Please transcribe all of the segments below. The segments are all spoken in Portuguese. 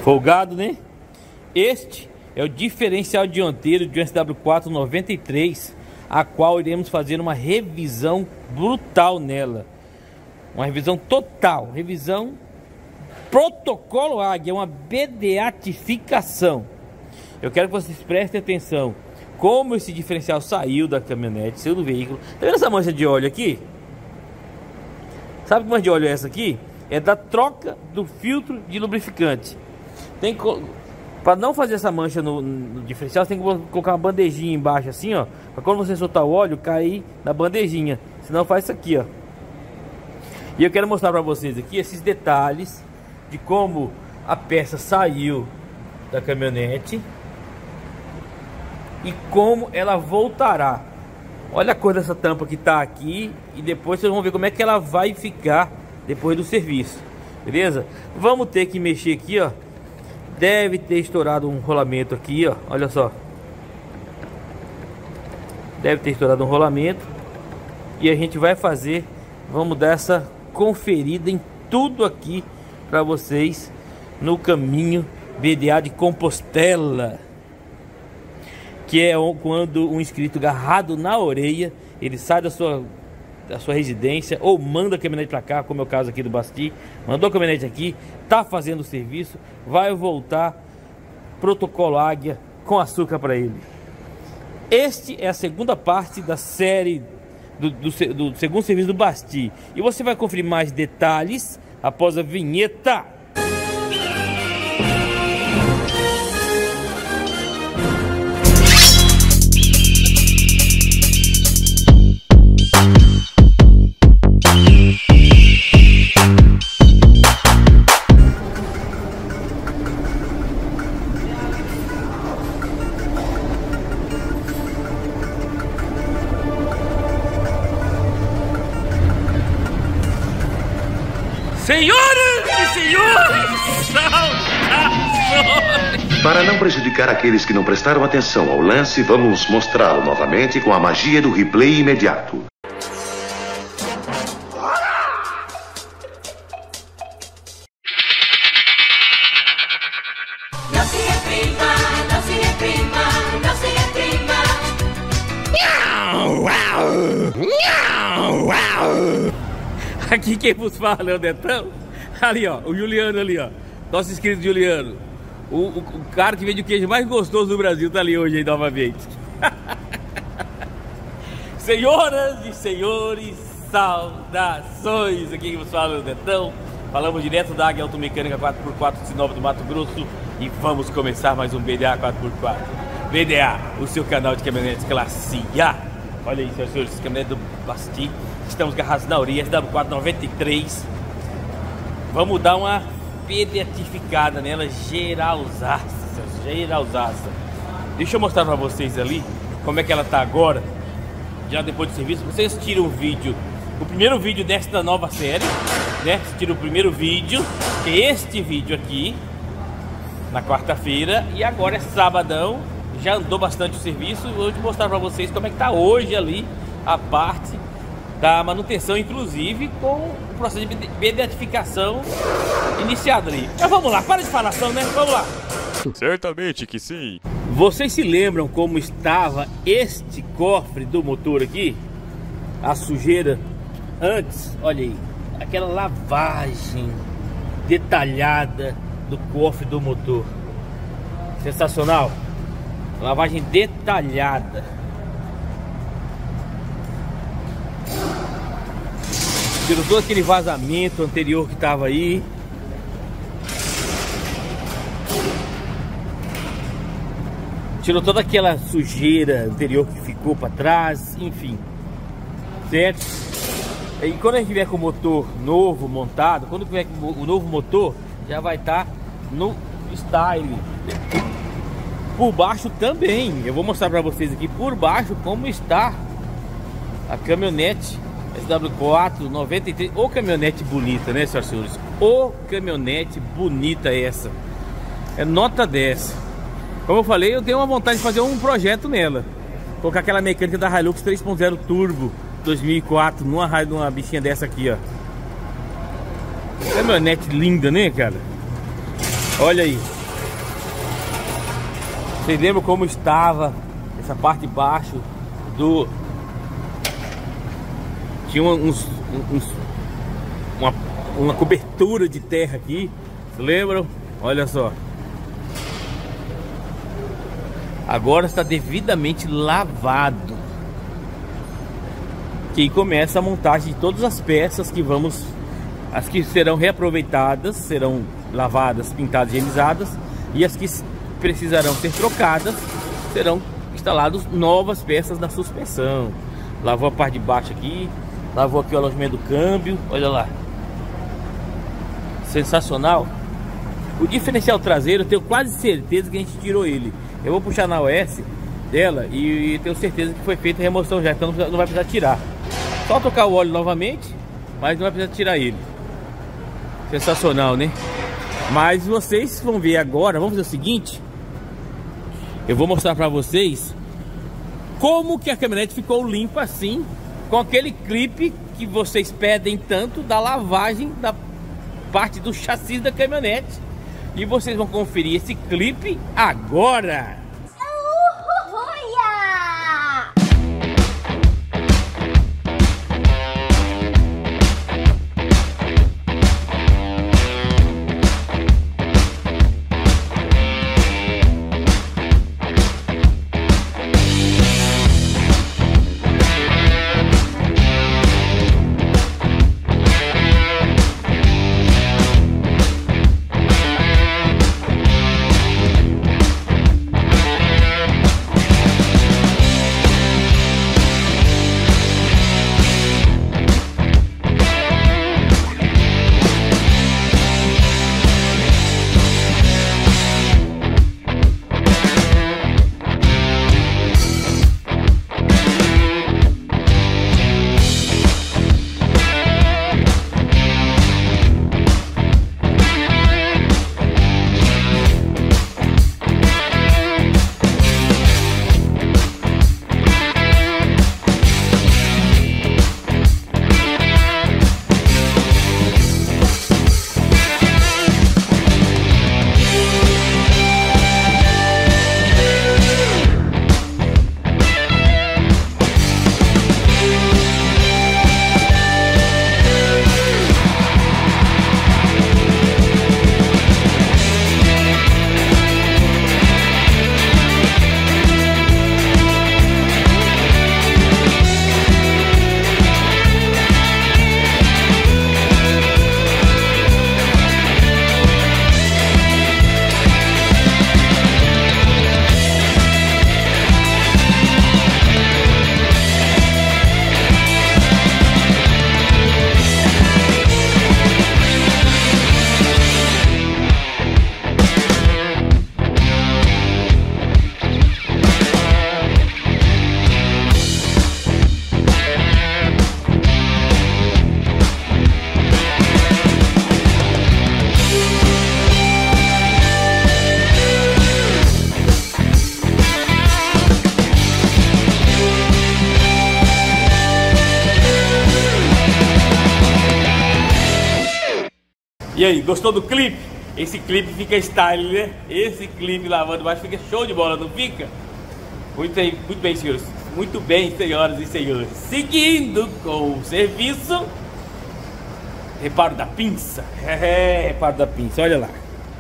Folgado, né? Este é o diferencial dianteiro de um SW4 93, a qual iremos fazer uma revisão brutal nela. Uma revisão total, revisão protocolo Águia, uma beatificação. Eu quero que vocês prestem atenção como esse diferencial saiu da caminhonete, saiu do veículo. Tá vendo essa mancha de óleo aqui? Sabe que mancha de óleo é essa aqui? É da troca do filtro de lubrificante. Para não fazer essa mancha no diferencial, você tem que colocar uma bandejinha embaixo assim, ó, para quando você soltar o óleo cair na bandejinha. Senão faz isso aqui, ó. E eu quero mostrar para vocês aqui esses detalhes de como a peça saiu da caminhonete e como ela voltará. Olha a cor dessa tampa que tá aqui e depois vocês vão ver como é que ela vai ficar depois do serviço, beleza? Vamos ter que mexer aqui, ó. Deve ter estourado um rolamento aqui, ó. Olha só. Deve ter estourado um rolamento. E a gente vai fazer, vamos dar essa conferida em tudo aqui para vocês no caminho BDA de Compostela, que é quando um inscrito agarrado na orelha, ele sai da sua residência ou manda a caminhonete para cá, como é o caso aqui do Basti. Mandou a caminhonete aqui, tá fazendo o serviço, vai voltar protocolo Águia com açúcar para ele. Este é a segunda parte da série do segundo serviço do Basti, e você vai conferir mais detalhes após a vinheta. Senhoras e senhores, saudações! Para não prejudicar aqueles que não prestaram atenção ao lance, vamos mostrá-lo novamente com a magia do replay imediato. Não se reprima, não se reprima, não se reprima. Aqui quem vos fala é o Detão. Ali, ó, o Juliano ali, ó. Nosso inscrito Juliano. O cara que vende o queijo mais gostoso do Brasil tá ali hoje aí novamente. Senhoras e senhores, saudações. Aqui quem vos fala é o Detão. Falamos direto da Águia Automecânica 4x4 de Sinop do Mato Grosso. E vamos começar mais um BDA 4x4. BDA, o seu canal de caminhonetes classe A. Olha aí, senhoras e senhores, caminhonete do Basti. Estamos agarrados na orelha, SW4 93. Vamos dar uma beatificada nela, geralzaça. Deixa eu mostrar pra vocês ali como é que ela tá agora, já depois do serviço. Vocês tiram o vídeo, o primeiro vídeo desta nova série, né? Vocês tiram o primeiro vídeo, que é este vídeo aqui, na quarta-feira. E agora é sabadão, já andou bastante o serviço. Vou te mostrar pra vocês como é que tá hoje ali a parte da manutenção, inclusive com o processo de beatificação iniciado ali. Mas vamos lá, para de falação, né? Vamos lá. Certamente que sim. Vocês se lembram como estava este cofre do motor aqui? A sujeira antes, olha aí, aquela lavagem detalhada do cofre do motor. Sensacional. Lavagem detalhada. Tirou todo aquele vazamento anterior que estava aí. Tirou toda aquela sujeira anterior que ficou para trás, enfim. Certo? E quando a gente vier com o motor novo montado, quando vier com o novo motor, já vai estar no style. Por baixo também. Eu vou mostrar para vocês aqui por baixo como está a caminhonete SW4 93, ô caminhonete bonita, né, senhoras e senhores? Ô caminhonete bonita essa. É nota 10. Como eu falei, eu tenho uma vontade de fazer um projeto nela. Colocar aquela mecânica da Hilux 3.0 Turbo 2004 numa bichinha dessa aqui, ó. Caminhonete linda, né, cara? Olha aí. Vocês lembram como estava essa parte de baixo do... Tinha uma cobertura de terra aqui. Vocês lembram? Olha só. Agora está devidamente lavado. Que aí começa a montagem de todas as peças que vamos... As que serão reaproveitadas, serão lavadas, pintadas e higienizadas. E as que precisarão ser trocadas, serão instaladas novas peças na suspensão. Lavou a parte de baixo aqui. Lavou aqui o alojamento do câmbio. Olha lá. Sensacional. O diferencial traseiro, eu tenho quase certeza que a gente tirou ele. Eu vou puxar na OS dela e tenho certeza que foi feita a remoção já. Então não vai precisar tirar. Só trocar o óleo novamente, mas não vai precisar tirar ele. Sensacional, né? Mas vocês vão ver agora. Vamos fazer o seguinte. Eu vou mostrar pra vocês como que a caminhonete ficou limpa assim, com aquele clipe que vocês pedem tanto da lavagem da parte do chassi da caminhonete. E vocês vão conferir esse clipe agora. E aí, gostou do clipe? Esse clipe fica style, né? Esse clipe lavando baixo fica show de bola, não fica? Muito bem, senhores. Muito bem, senhoras e senhores. Seguindo com o serviço. Reparo da pinça. Reparo da pinça, olha lá.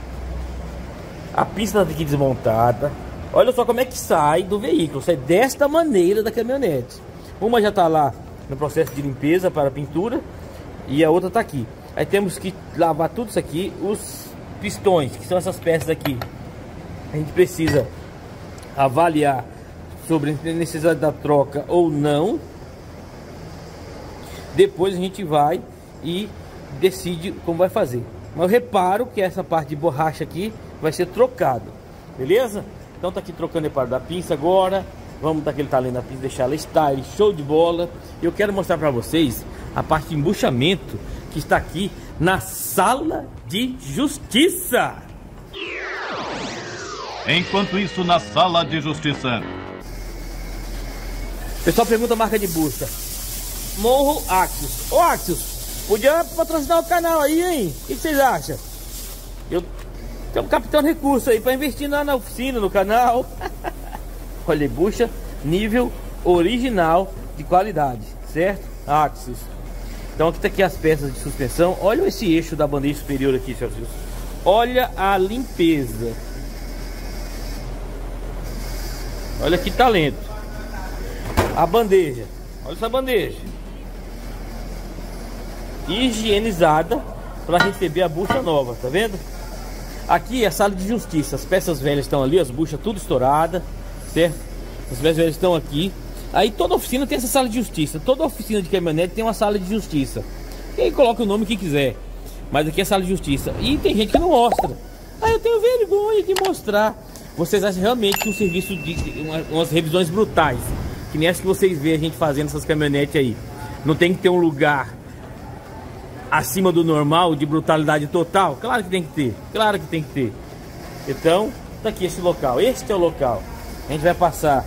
A pinça está aqui desmontada. Olha só como é que sai do veículo. Sai desta maneira da caminhonete. Uma já está lá no processo de limpeza para pintura. E a outra está aqui. Aí temos que lavar tudo isso aqui. Os pistões, que são essas peças aqui, a gente precisa avaliar sobre a necessidade da troca ou não. Depois a gente vai e decide como vai fazer. Mas eu reparo que essa parte de borracha aqui vai ser trocada. Beleza? Então tá aqui trocando o reparo da pinça agora. Vamos dar aquele talento na pinça, deixar ela style, show de bola. Eu quero mostrar para vocês a parte de embuchamento que está aqui na sala de justiça. Enquanto isso, na sala de justiça. Pessoal pergunta a marca de bucha. Morro Axios. Ô Axios, podia patrocinar o canal aí, hein? O que vocês acham? Estamos captando recurso aí para investir na oficina, no canal. Olha, bucha nível original de qualidade, certo? Axis. Então aqui tá aqui as peças de suspensão. Olha esse eixo da bandeja superior aqui, senhoras e senhores. Olha a limpeza. Olha que talento. A bandeja. Olha essa bandeja. Higienizada para receber a bucha nova, tá vendo? Aqui é a sala de justiça. As peças velhas estão ali, as buchas tudo estouradas, certo? As peças velhas estão aqui. Aí toda oficina tem essa sala de justiça. Toda oficina de caminhonete tem uma sala de justiça. E aí coloca o nome que quiser. Mas aqui é a sala de justiça. E tem gente que não mostra. Aí eu tenho vergonha de mostrar. Vocês acham realmente que um serviço de umas revisões brutais, que nem essa que vocês veem a gente fazendo essas caminhonetes aí, não tem que ter um lugar acima do normal, de brutalidade total? Claro que tem que ter. Claro que tem que ter. Então, tá aqui esse local. Este é o local. A gente vai passar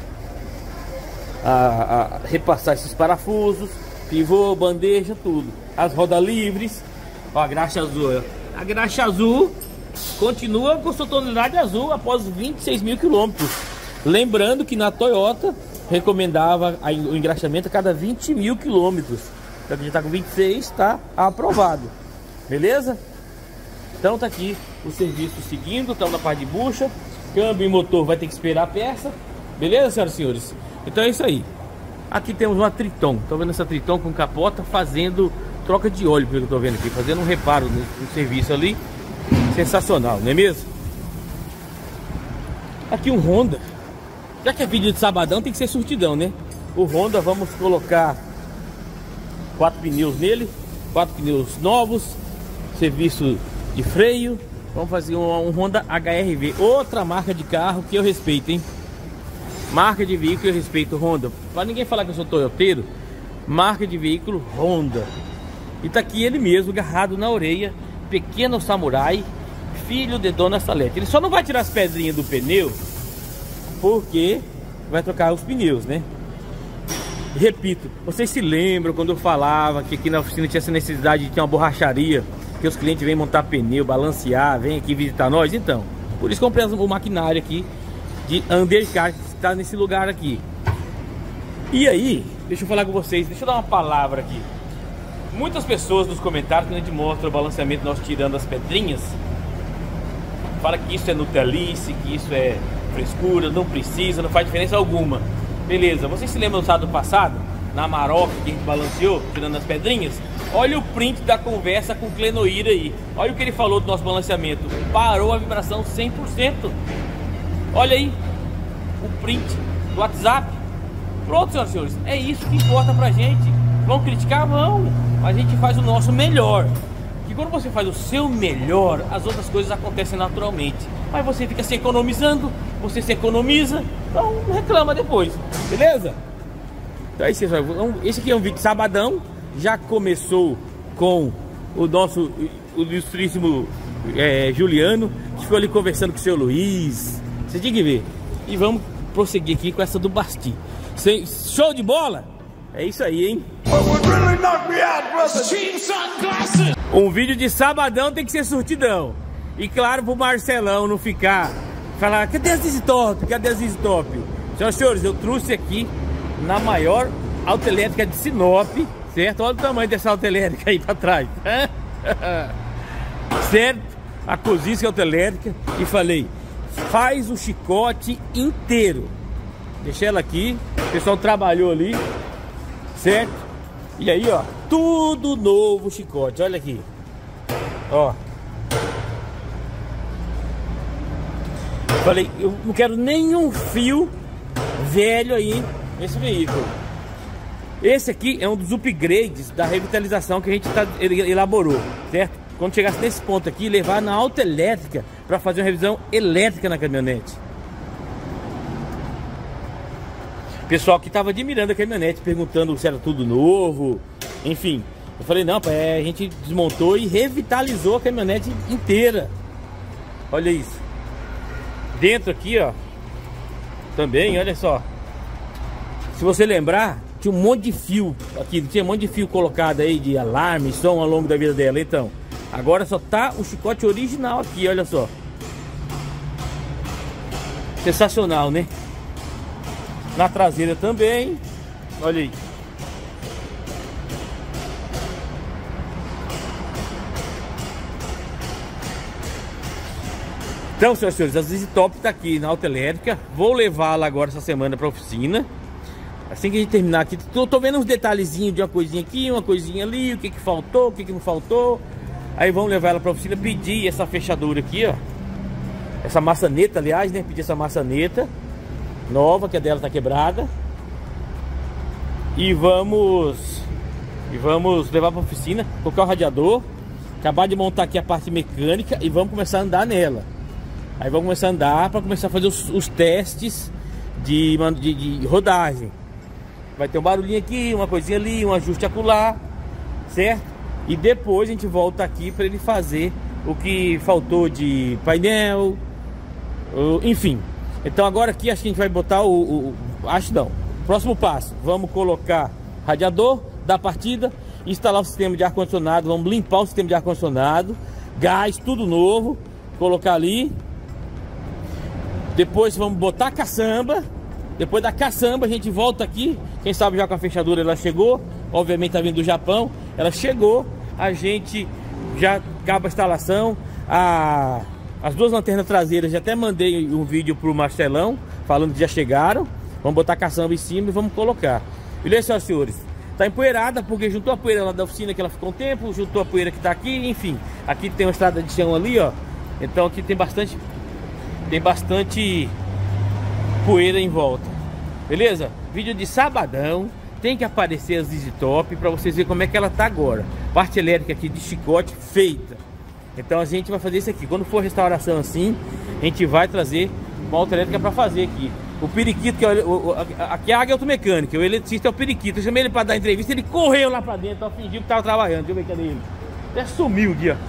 a repassar esses parafusos, pivô, bandeja, tudo. As rodas livres. Ó, a graxa azul. A graxa azul continua com sua tonalidade azul após 26 mil quilômetros. Lembrando que na Toyota recomendava o engraxamento a cada 20 mil quilômetros. Então a gente tá com 26, tá aprovado. Beleza? Então tá aqui o serviço seguindo. Estamos na parte de bucha. Câmbio e motor vai ter que esperar a peça. Beleza, senhoras e senhores? Então é isso aí. Aqui temos uma Triton. Tô vendo essa Triton com capota fazendo troca de óleo, pelo que eu tô vendo aqui. Fazendo um reparo no serviço ali. Sensacional, não é mesmo? Aqui um Honda. Já que é vídeo de sabadão, tem que ser surtidão, né? O Honda, vamos colocar 4 pneus nele. 4 pneus novos. Serviço de freio. Vamos fazer um Honda HR-V. Outra marca de carro que eu respeito, hein? Marca de veículo eu respeito, Honda. Para ninguém falar que eu sou toyoteiro. Marca de veículo Honda. E tá aqui ele mesmo, agarrado na orelha. Pequeno samurai, filho de Dona Salete. Ele só não vai tirar as pedrinhas do pneu, porque vai trocar os pneus, né? Repito, vocês se lembram quando eu falava que aqui na oficina tinha essa necessidade de ter uma borracharia, que os clientes vêm montar pneu, balancear, vêm aqui visitar nós? Então, por isso comprei o maquinário aqui de undercar, que está nesse lugar aqui. E aí, deixa eu falar com vocês, deixa eu dar uma palavra aqui. Muitas pessoas nos comentários, quando a gente mostra o balanceamento, nós tirando as pedrinhas, fala que isso é nutelice, que isso é frescura, não precisa, não faz diferença alguma. Beleza, vocês se lembram do sábado passado, na Maroc, que a gente balanceou, tirando as pedrinhas? Olha o print da conversa com o Clenoir aí. Olha o que ele falou do nosso balanceamento. Parou a vibração 100%. Olha aí, o print do WhatsApp. Pronto, senhoras e senhores, é isso que importa pra gente. Vão criticar? Vão. A gente faz o nosso melhor. E quando você faz o seu melhor, as outras coisas acontecem naturalmente. Mas você fica se economizando, você se economiza, então não reclama depois. Beleza? Então é isso, esse aqui é um vídeo de sabadão. Já começou com o nosso ilustríssimo Juliano, que ficou ali conversando com o seu Luiz. Você tinha que ver. E vamos prosseguir aqui com essa do Basti. Show de bola? É isso aí, hein? Um vídeo de sabadão tem que ser surtidão. E claro, pro Marcelão não ficar falar, cadê a ZZ Top? Cadê a ZZ Top? Senhoras e senhores, eu trouxe aqui na maior autoelétrica de Sinop, certo? Olha o tamanho dessa autoelétrica aí pra trás. Certo? A Cozice autoelétrica. E falei, faz o chicote inteiro. Deixei ela aqui. O pessoal trabalhou ali, certo? E aí, ó, tudo novo chicote. Olha aqui, ó. Falei, eu não quero nenhum fio velho aí nesse veículo. Esse aqui é um dos upgrades da revitalização que a gente elaborou, certo? Quando chegasse nesse ponto aqui, levar na autoelétrica para fazer uma revisão elétrica na caminhonete. O pessoal que estava admirando a caminhonete, perguntando se era tudo novo, enfim. Eu falei, não, a gente desmontou e revitalizou a caminhonete inteira. Olha isso. Dentro aqui, ó, também, olha só. Se você lembrar, tinha um monte de fio aqui, tinha um monte de fio colocado aí de alarme, som ao longo da vida dela. Então, Agora só tá o chicote original aqui, olha só. Sensacional, né? Na traseira também. Olha aí. Então, senhoras e senhores, a ZZ Top tá aqui na Auto Elétrica. Vou levá-la agora essa semana pra oficina. Assim que a gente terminar aqui, tô vendo uns detalhezinhos de uma coisinha aqui, uma coisinha ali, o que que faltou, o que que não faltou. Aí vamos levar ela pra oficina, pedir essa fechadura aqui, ó. Essa maçaneta, aliás, né? Pedir essa maçaneta nova, que a dela tá quebrada. E vamos levar pra oficina, colocar o radiador, acabar de montar aqui a parte mecânica e vamos começar a andar nela. Aí vamos começar a andar para começar a fazer os testes de rodagem. Vai ter um barulhinho aqui, uma coisinha ali, um ajuste acolá, certo? E depois a gente volta aqui para ele fazer o que faltou de painel, enfim. Então agora aqui acho que a gente vai botar acho não. Próximo passo, vamos colocar radiador da partida, instalar o sistema de ar-condicionado, vamos limpar o sistema de ar-condicionado, gás, tudo novo, colocar ali. Depois vamos botar a caçamba. Depois da caçamba a gente volta aqui. Quem sabe já com a fechadura ela chegou. Obviamente tá vindo do Japão. Ela chegou. A gente já acaba a instalação. As duas lanternas traseiras já até mandei um vídeo pro Marcelão falando que já chegaram. Vamos botar a caçamba em cima e vamos colocar. Beleza, senhoras e senhores? Tá empoeirada porque juntou a poeira lá da oficina que ela ficou um tempo. Juntou a poeira que tá aqui. Enfim, aqui tem uma estrada de chão ali, ó. Então aqui tem bastante poeira em volta. Beleza? Vídeo de sabadão. Tem que aparecer a ZZ Top para vocês verem como é que ela tá agora. Parte elétrica aqui de chicote feita. Então a gente vai fazer isso aqui. Quando for restauração assim, a gente vai trazer uma auto elétrica para fazer aqui. O periquito, que é aqui a águia é automecânica. O eletricista é o periquito. Eu chamei ele para dar entrevista. Ele correu lá para dentro, ó, fingiu que tava trabalhando. Deixa eu ver cadê ele. Até sumiu aqui, ó.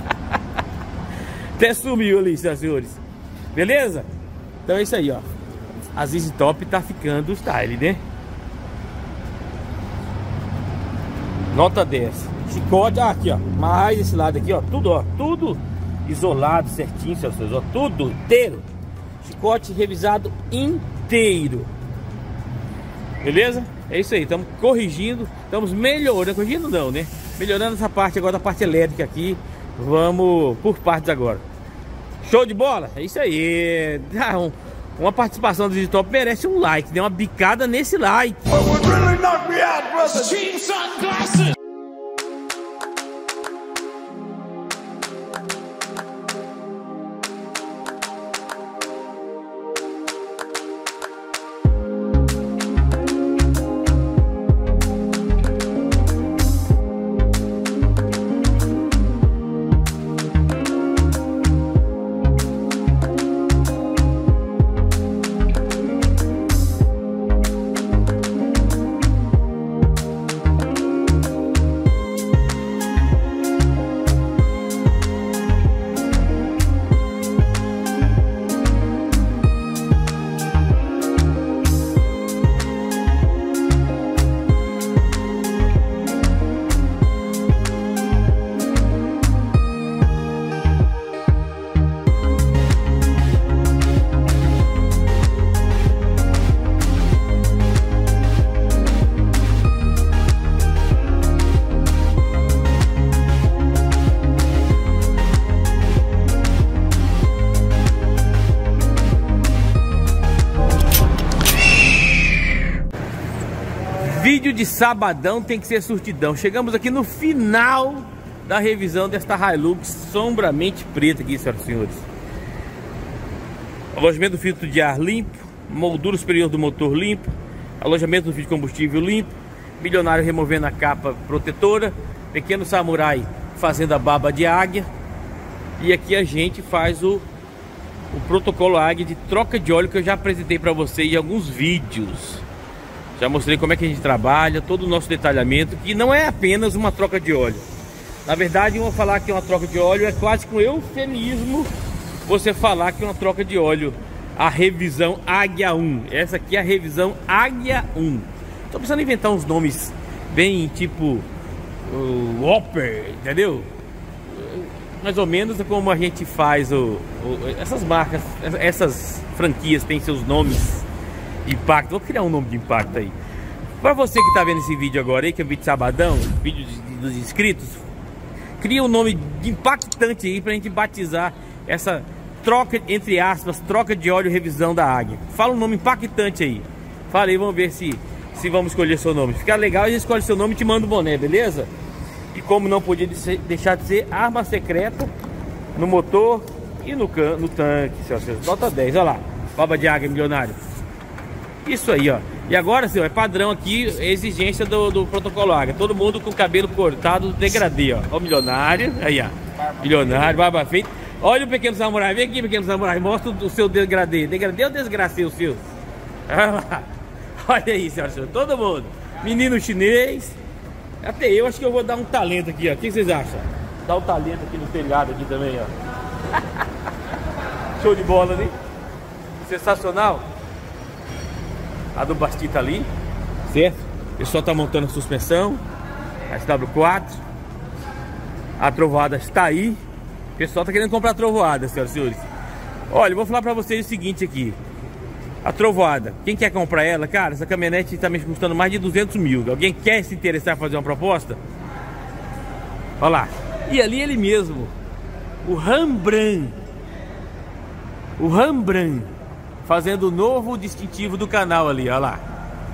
Até sumiu ali, senhoras e senhores. Beleza? Então é isso aí, ó. A ZZ Top tá ficando style, né? Nota 10. Chicote, aqui, ó. Mais esse lado aqui, ó. Tudo, ó. Tudo isolado certinho, senhoras e senhores, ó. Tudo inteiro. Chicote revisado inteiro. Beleza? É isso aí. Estamos corrigindo. Estamos melhorando. Corrigindo não, né? Melhorando essa parte agora da parte elétrica aqui. Vamos por partes agora. Show de bola? É isso aí. Uma participação do ZZ Top merece um like. Dê uma bicada nesse like. Vídeo de sabadão tem que ser surtidão. Chegamos aqui no final da revisão desta Hilux sombramente preta aqui, senhoras e senhores. Alojamento do filtro de ar limpo, moldura superior do motor limpo, alojamento do filtro de combustível limpo, milionário removendo a capa protetora, pequeno samurai fazendo a baba de águia. E aqui a gente faz o protocolo águia de troca de óleo que eu já apresentei para você em alguns vídeos. Já mostrei como é que a gente trabalha, todo o nosso detalhamento, que não é apenas uma troca de óleo. Na verdade, eu vou falar que uma troca de óleo é quase que um eufemismo você falar que é uma troca de óleo. A revisão Águia 1. Essa aqui é a revisão Águia 1. Tô precisando inventar uns nomes bem tipo Whopper, entendeu? mais ou menos como a gente faz essas marcas, essas franquias têm seus nomes de impacto. Vou criar um nome de impacto aí. Para você que tá vendo esse vídeo agora aí, que é um vídeo de sabadão, vídeo dos inscritos, cria um nome de impactante aí pra gente batizar essa troca, entre aspas, troca de óleo revisão da Águia. Fala um nome impactante aí. Fala aí, vamos ver se vamos escolher seu nome. Ficar legal, a gente escolhe seu nome e te manda o boné, beleza? E como não podia deixar de ser, arma secreta no motor e no tanque, nota 10, olha lá, baba de águia milionário. Isso aí, ó. E agora, senhor, é padrão aqui, exigência do protocolo águia. Todo mundo com cabelo cortado, degradê, ó. Ó o milionário, aí, ó. Milionário, barba feita. Olha o pequeno samurai, vem aqui, pequeno samurai, mostra o seu degradê. Degradê ou desgracei o seu? Olha aí, senhor, todo mundo. Menino chinês. Até eu acho que eu vou dar um talento aqui, ó. O que vocês acham? Dar um talento aqui no telhado aqui também, ó. Show de bola, né? Sensacional. A do Basti tá ali, certo? O pessoal tá montando a suspensão, a SW4. A trovoada está aí. O pessoal tá querendo comprar a trovoada, senhoras e senhores. Olha, eu vou falar pra vocês o seguinte aqui. A trovoada, quem quer comprar ela, cara, essa caminhonete tá me custando mais de 200 mil. Alguém quer se interessar em fazer uma proposta? Olha lá. E ali ele mesmo, o Rembrandt. O Rembrandt fazendo o novo distintivo do canal ali, olha lá.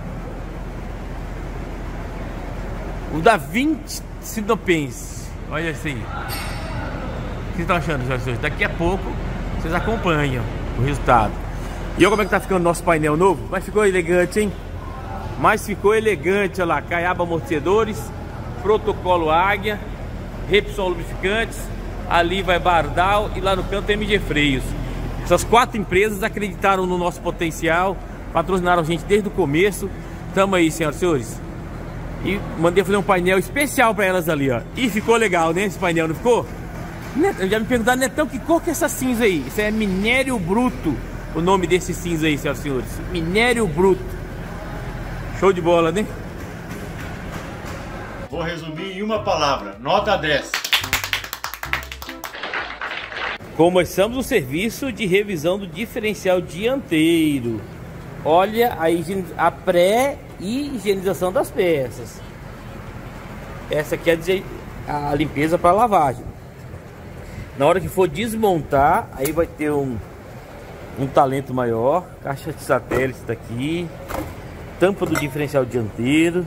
O Da Vinci Sinopense. Olha assim. O que vocês estão achando, senhores? Daqui a pouco vocês acompanham o resultado. E olha como é que tá ficando o nosso painel novo. Mas ficou elegante, hein? Mas ficou elegante, olha lá. Caiaba amortecedores, protocolo Águia, Repsol lubrificantes. Ali vai Bardal e lá no canto MG Freios. Essas 4 empresas acreditaram no nosso potencial, patrocinaram a gente desde o começo. Tamo aí, senhoras e senhores. E mandei fazer um painel especial para elas ali, ó. E ficou legal, né? Esse painel, não ficou? Já me perguntaram, Netão, que cor que é essa cinza aí? Isso é minério bruto, o nome desse cinza aí, senhoras e senhores. Minério bruto. Show de bola, né? Vou resumir em uma palavra: nota 10. Começamos o serviço de revisão do diferencial dianteiro. Olha a pré e higienização das peças. Essa aqui é a limpeza para lavagem. Na hora que for desmontar, aí vai ter um talento maior. Caixa de satélite tá aqui. Tampa do diferencial dianteiro.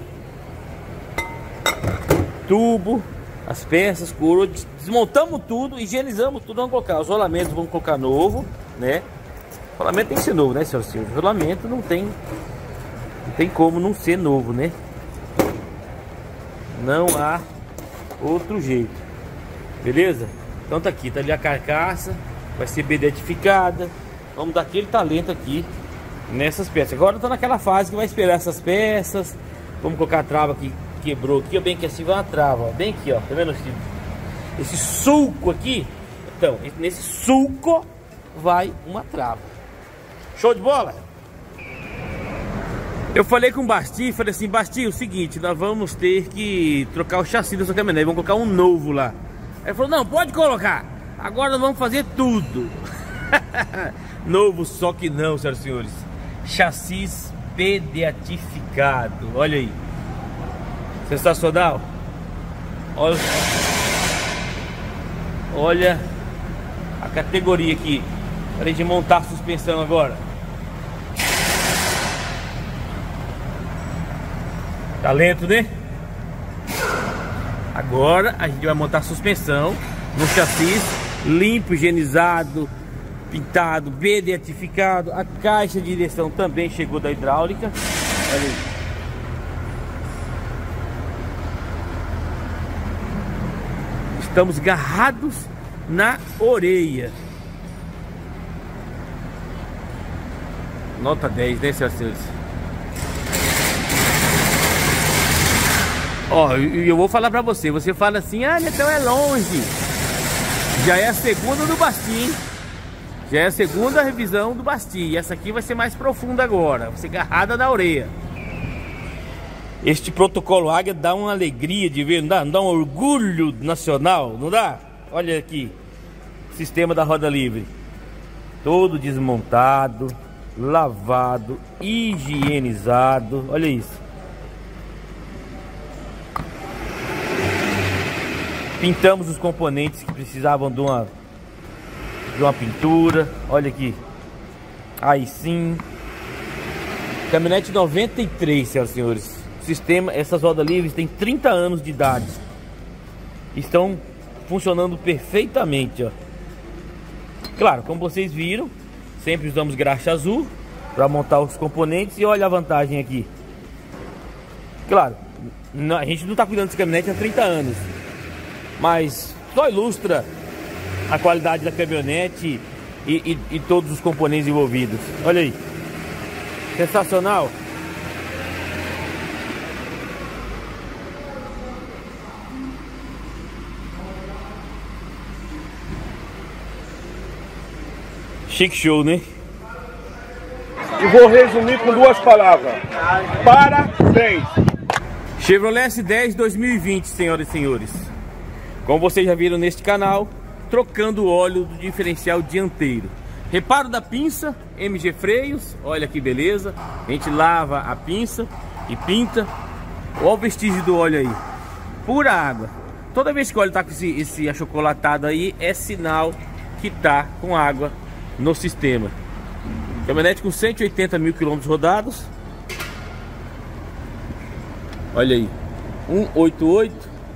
Tubo. As peças, coroa, desmontamos tudo, higienizamos tudo, vamos colocar os rolamentos, vamos colocar novo, né? O rolamento tem que ser novo, né, senhor Silvio? O rolamento não tem como não ser novo, né? Não há outro jeito, beleza? Então tá aqui, tá ali a carcaça, vai ser beatificada. Vamos dar aquele talento aqui nessas peças. Agora tá naquela fase que vai esperar essas peças. Vamos colocar a trava aqui. Quebrou aqui, ó, bem que assim vai uma trava, ó, bem aqui, ó, tá vendo esse sulco aqui? Então, nesse sulco vai uma trava. Show de bola? Eu falei com o Basti, falei assim, Basti, o seguinte, nós vamos ter que trocar o chassi dessa caminhonete, vamos colocar um novo lá. Aí ele falou, não, pode colocar, agora nós vamos fazer tudo. Novo, só que não, senhoras e senhores. Chassis beatificado, olha aí. Sensacional. Olha a categoria aqui. Parei de montar a suspensão agora. Talento, né? Agora a gente vai montar a suspensão no chassi limpo, higienizado, pintado, beatificado. A caixa de direção também chegou da hidráulica. Olha aí. Estamos agarrados na orelha. Nota 10, né, senhoras e senhores? Ó, eu vou falar pra você. Você fala assim, ah, então é longe. Já é a segunda do Basti, hein? Já é a segunda revisão do Basti. E essa aqui vai ser mais profunda agora. Vai ser agarrada na orelha. Este protocolo Águia dá uma alegria de ver, não dá um orgulho nacional, não dá? Olha aqui, sistema da roda livre. Todo desmontado, lavado, higienizado. Olha isso. Pintamos os componentes que precisavam de uma pintura. Olha aqui. Aí sim. Caminhonete 93, senhoras e senhores. Sistema, essas rodas livres têm 30 anos de idade. Estão funcionando perfeitamente, ó. Claro, como vocês viram, sempre usamos graxa azul para montar os componentes. E olha a vantagem aqui. Claro, a gente não está cuidando desse caminhonete há 30 anos, mas só ilustra a qualidade da caminhonete e todos os componentes envolvidos. Olha aí, sensacional. Chique show, né? E vou resumir com duas palavras: parabéns! Chevrolet S10 2020, senhoras e senhores. Como vocês já viram neste canal, trocando o óleo do diferencial dianteiro. Reparo da pinça, MG Freios, olha que beleza. A gente lava a pinça e pinta. Olha o vestígio do óleo aí. Pura água. Toda vez que o óleo tá com esse achocolatado aí, é sinal que tá com água no sistema. Caminhonete com 180 mil quilômetros rodados. Olha aí, 188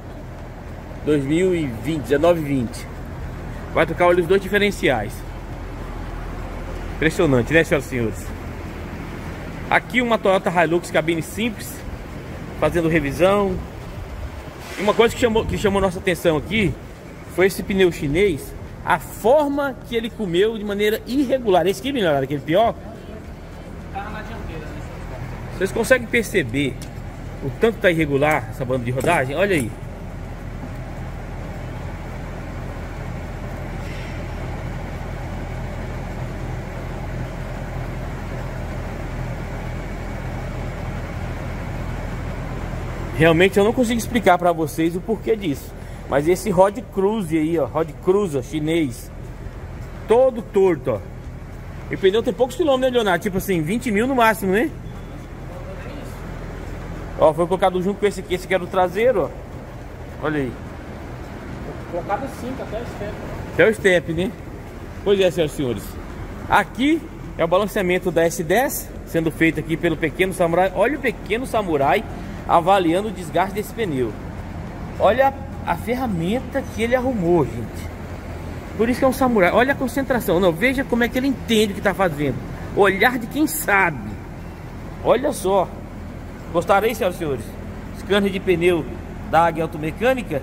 2020, 1920. Vai trocar os dois diferenciais. Impressionante, né, senhoras e senhores? Aqui uma Toyota Hilux cabine simples, fazendo revisão. E uma coisa que chamou nossa atenção aqui foi esse pneu chinês. A forma que ele comeu de maneira irregular. Esse aqui é melhor, aquele pior. Vocês conseguem perceber o tanto tá irregular essa banda de rodagem? Olha aí. Realmente eu não consigo explicar para vocês o porquê disso. Mas esse Road Cruiser aí, ó, Road Cruiser chinês, todo torto, ó. E o pneu tem poucos quilômetros, né, Leonardo? Tipo assim, 20 mil no máximo, né? Ó, foi colocado junto com esse aqui. Esse aqui era o traseiro, ó. Olha aí. Colocado 5 até o step. Até o step, né? Pois é, senhoras e senhores. Aqui é o balanceamento da S10, sendo feito aqui pelo Pequeno Samurai. Olha o Pequeno Samurai avaliando o desgaste desse pneu. Olha a ferramenta que ele arrumou, gente. Por isso que é um samurai. Olha a concentração. Não, veja como é que ele entende o que está fazendo. Olhar de quem sabe. Olha só. Gostaram aí, senhoras e senhores? Scanner de pneu da Águia Automecânica.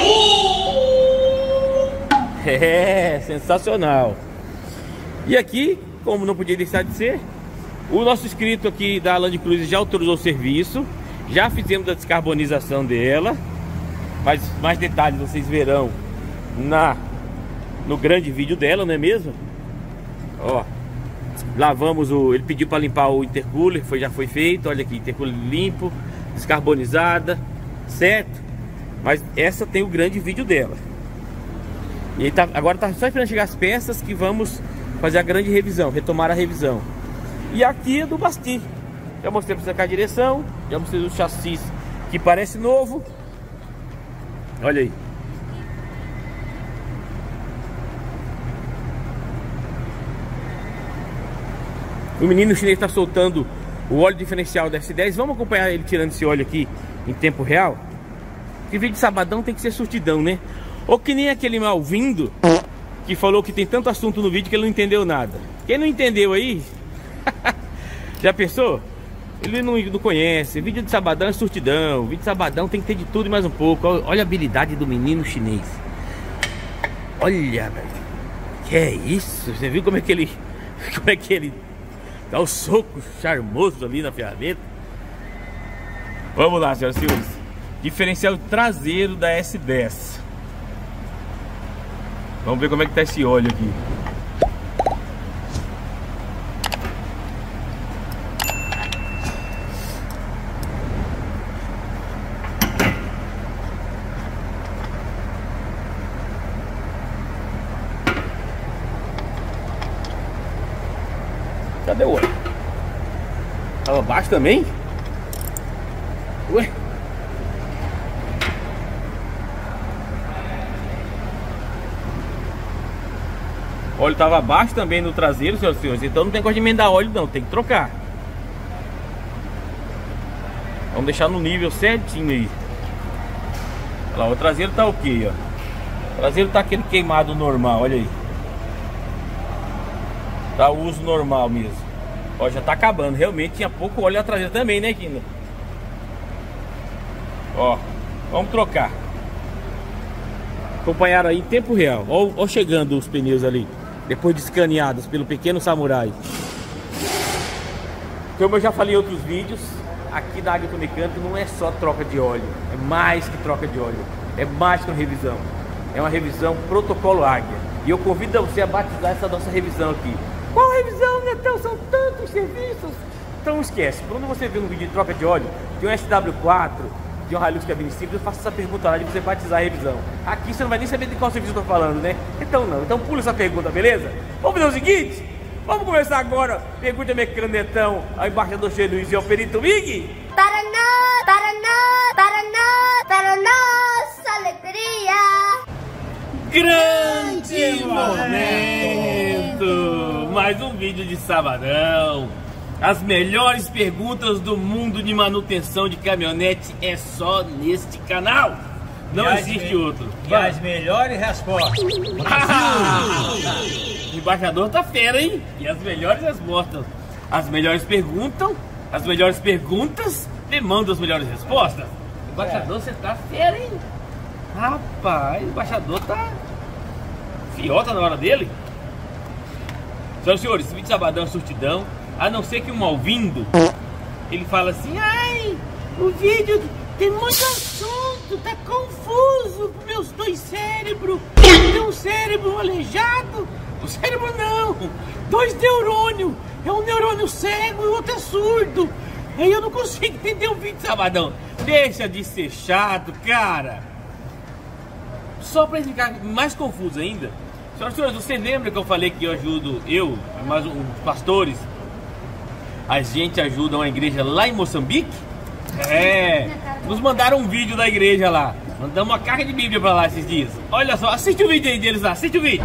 É, sensacional. E aqui, como não podia deixar de ser, o nosso inscrito aqui da Land Cruiser já autorizou o serviço. Já fizemos a descarbonização dela. Mas mais detalhes vocês verão no grande vídeo dela, não é mesmo? Ó, lavamos ele pediu para limpar o intercooler, já foi feito. Olha aqui, intercooler limpo, descarbonizada, certo? Mas essa tem o grande vídeo dela. E agora tá só esperando chegar as peças que vamos fazer a grande revisão, retomar a revisão. E aqui é do Basti. Já mostrei para você a direção, já mostrei o chassi que parece novo. Olha aí. O menino chinês está soltando o óleo diferencial da S10. Vamos acompanhar ele tirando esse óleo aqui em tempo real. Que vídeo de sabadão tem que ser surtidão, né? Ou que nem aquele mal-vindo que falou que tem tanto assunto no vídeo que ele não entendeu nada. Quem não entendeu aí? Já pensou? Ele não conhece. Vídeo de sabadão é surtidão. Vídeo de sabadão tem que ter de tudo e mais um pouco. Olha a habilidade do menino chinês. Olha, velho. Que é isso? Você viu como é que ele dá o soco charmoso ali na ferramenta? Vamos lá, senhoras e senhores. Diferencial traseiro da S10. Vamos ver como é que tá esse óleo aqui. Cadê o óleo? Tava baixo também? Ué? O óleo tava baixo também no traseiro, senhoras e senhores. Então não tem coisa de emendar óleo não, tem que trocar. Vamos deixar no nível certinho aí. Olha lá, o traseiro tá ok, ó. O traseiro tá aquele queimado normal, olha aí. Tá o uso normal mesmo. Ó, já tá acabando. Realmente tinha pouco óleo na traseira também, né, Quina? Ó, vamos trocar. Acompanharam aí em tempo real. Ó chegando os pneus ali, depois de escaneados pelo pequeno samurai. Como eu já falei em outros vídeos, aqui na Águia Mecânica não é só troca de óleo. É mais que troca de óleo. É mais que uma revisão. É uma revisão protocolo Águia. E eu convido você a batizar essa nossa revisão aqui. Qual revisão, Netão? São tantos serviços. Então esquece. Quando você vê um vídeo de troca de óleo, de um SW4, de um Hilux cabine simples, eu faço essa pergunta lá de você batizar a revisão. Aqui você não vai nem saber de qual serviço eu tô falando, né? Então não. Então pula essa pergunta, beleza? Vamos fazer o seguinte? Vamos começar agora. Pergunta mecânica Netão ao embaixador Che Luiz e ao perito Mig. Para nossa alegria. Grande momento! Mais um vídeo de sabadão. As melhores perguntas do mundo de manutenção de caminhonete é só neste canal. Não existe outro. E as melhores respostas. O embaixador tá fera, hein? E as melhores respostas. As melhores perguntas demandam as melhores respostas. Embaixador, você tá fera, hein? Rapaz, o embaixador tá fiota na hora dele. Senhoras e senhores, esse vídeo de sabadão é surtidão. A não ser que um malvindo, ele fala assim: ai, o vídeo tem muito assunto, tá confuso pros meus dois cérebros. Tem um cérebro aleijado. O cérebro não, dois neurônios. É um neurônio cego e o outro é surdo. Aí eu não consigo entender o vídeo de sabadão. Deixa de ser chato, cara. Só pra ficar mais confuso ainda. Senhoras e senhores, você lembra que eu falei que eu ajudo, eu, mas os pastores, a gente ajuda uma igreja lá em Moçambique? É, nos mandaram um vídeo da igreja lá. Mandamos uma carga de Bíblia pra lá esses dias. Olha só, assiste o vídeo aí deles lá, assiste o vídeo.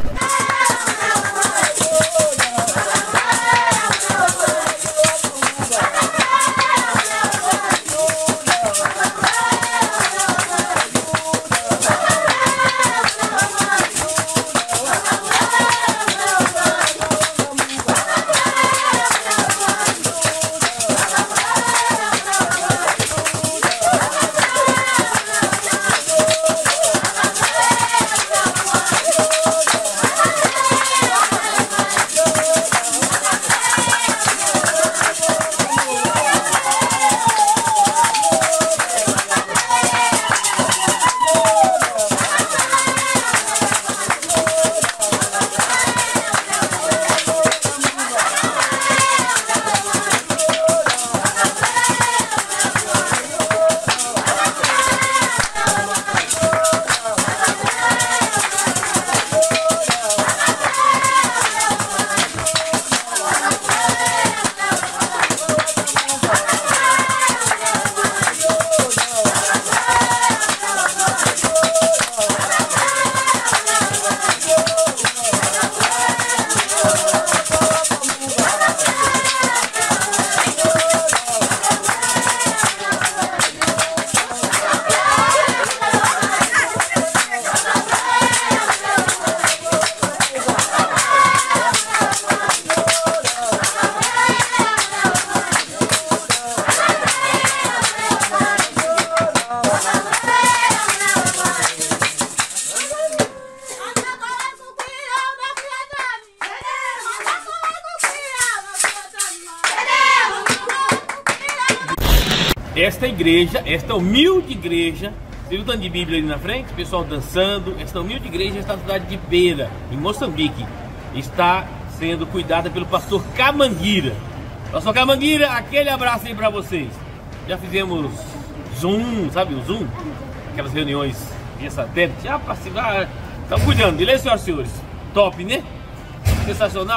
Esta igreja, esta humilde igreja, você viu o tanto de Bíblia ali na frente? O pessoal dançando. Esta humilde igreja está na cidade de Beira, em Moçambique. Está sendo cuidada pelo pastor Camanguira. Pastor Camanguira, aquele abraço aí para vocês. Já fizemos Zoom, sabe o Zoom? Aquelas reuniões via satélite. Já estão cuidando, beleza, senhoras e senhores? Top, né? Sensacional.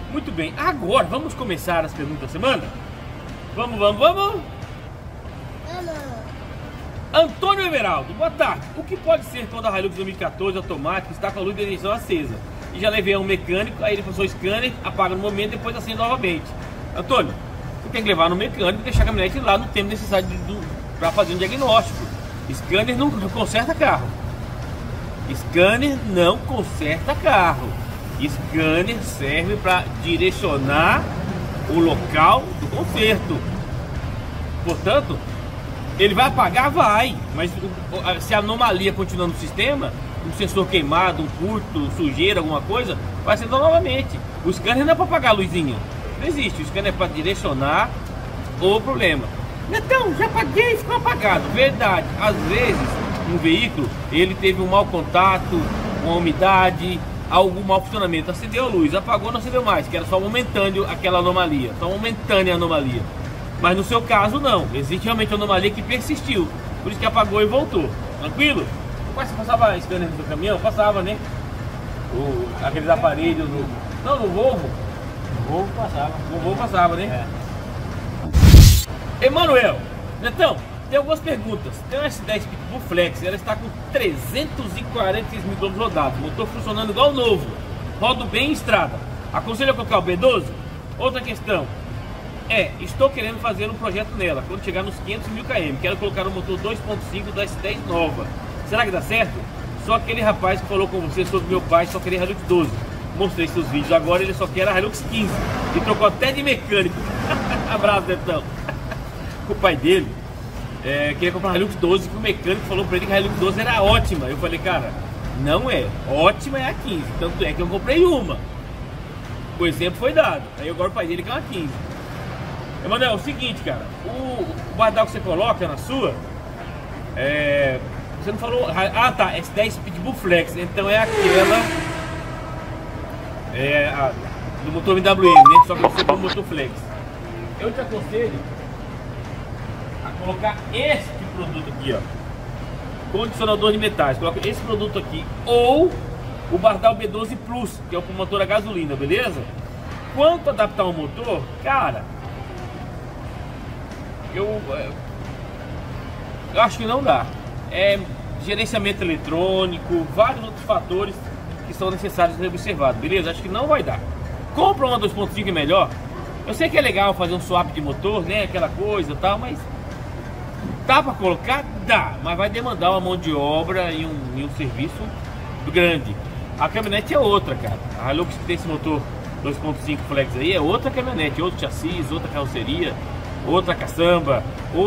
Muito bem, agora vamos começar as perguntas da semana? Vamos! Antônio Everaldo, boa tarde. O que pode ser quando a Hilux 2014 automática está com a luz de ignição acesa? E já levei a um mecânico, aí ele passou o scanner, apaga no momento e depois acende novamente. Antônio, você tem que levar no mecânico e deixar a caminhonete lá no tempo necessário para fazer um diagnóstico. Scanner não conserta carro. Scanner não conserta carro. Scanner serve para direcionar o local do conserto. Portanto, ele vai apagar, vai, mas se a anomalia continuar no sistema, um sensor queimado, um curto, sujeira, alguma coisa, vai acender novamente. O scanner não é para apagar a luzinha, não existe. O scanner é para direcionar o problema. Então, já apaguei e ficou apagado. Verdade, às vezes um veículo ele teve um mau contato, uma umidade, algum mau funcionamento, acendeu a luz, apagou, não acendeu mais, que era só momentâneo aquela anomalia, só momentânea anomalia. Mas no seu caso não, existe realmente uma anomalia que persistiu, por isso que apagou e voltou. Tranquilo? Mas você passava scanner do caminhão? Passava, né? Aqueles aparelhos do... Não, no Volvo. No Volvo passava, né? Emanuel, então, tem algumas perguntas. Tem uma S10 Pitbull Flex, ela está com 346 mil quilômetros rodados, motor funcionando igual novo, rodo bem em estrada. Aconselho a colocar o B12? Outra questão. Estou querendo fazer um projeto nela, quando chegar nos 500 mil km, quero colocar o motor 2.5 da S10 nova. Será que dá certo? Só aquele rapaz que falou com você sobre meu pai só queria Hilux 12. Mostrei seus vídeos, agora ele só quer a Hilux 15 e trocou até de mecânico. Abraço, Betão. O pai dele queria comprar a Hilux 12, que o mecânico falou pra ele que a Hilux 12 era ótima. Eu falei, cara, não é, ótima é a 15, tanto é que eu comprei uma. O exemplo foi dado, aí agora o pai dele quer uma 15. Emanuel, é o seguinte, cara, o bardal que você coloca na sua, você não falou, tá, S10 Pitbull Flex, então é aquela, do motor MWM, né, só que você tem o motor Flex. Eu te aconselho a colocar este produto aqui, ó, condicionador de metais, coloca esse produto aqui, ou o Bardal B12 Plus, que é o motor a gasolina, beleza? Quanto adaptar o motor, cara, eu acho que não dá. Gerenciamento eletrônico, vários outros fatores que são necessários ser observados, beleza? Acho que não vai dar. Compra uma 2.5 melhor. Eu sei que é legal fazer um swap de motor, né? Aquela coisa e tal, mas dá pra colocar? Dá, mas vai demandar uma mão de obra e um serviço grande. A caminhonete é outra, cara. A Hilux que tem esse motor 2.5 Flex aí é outra caminhonete, outro chassi, outra carroceria, outra caçamba,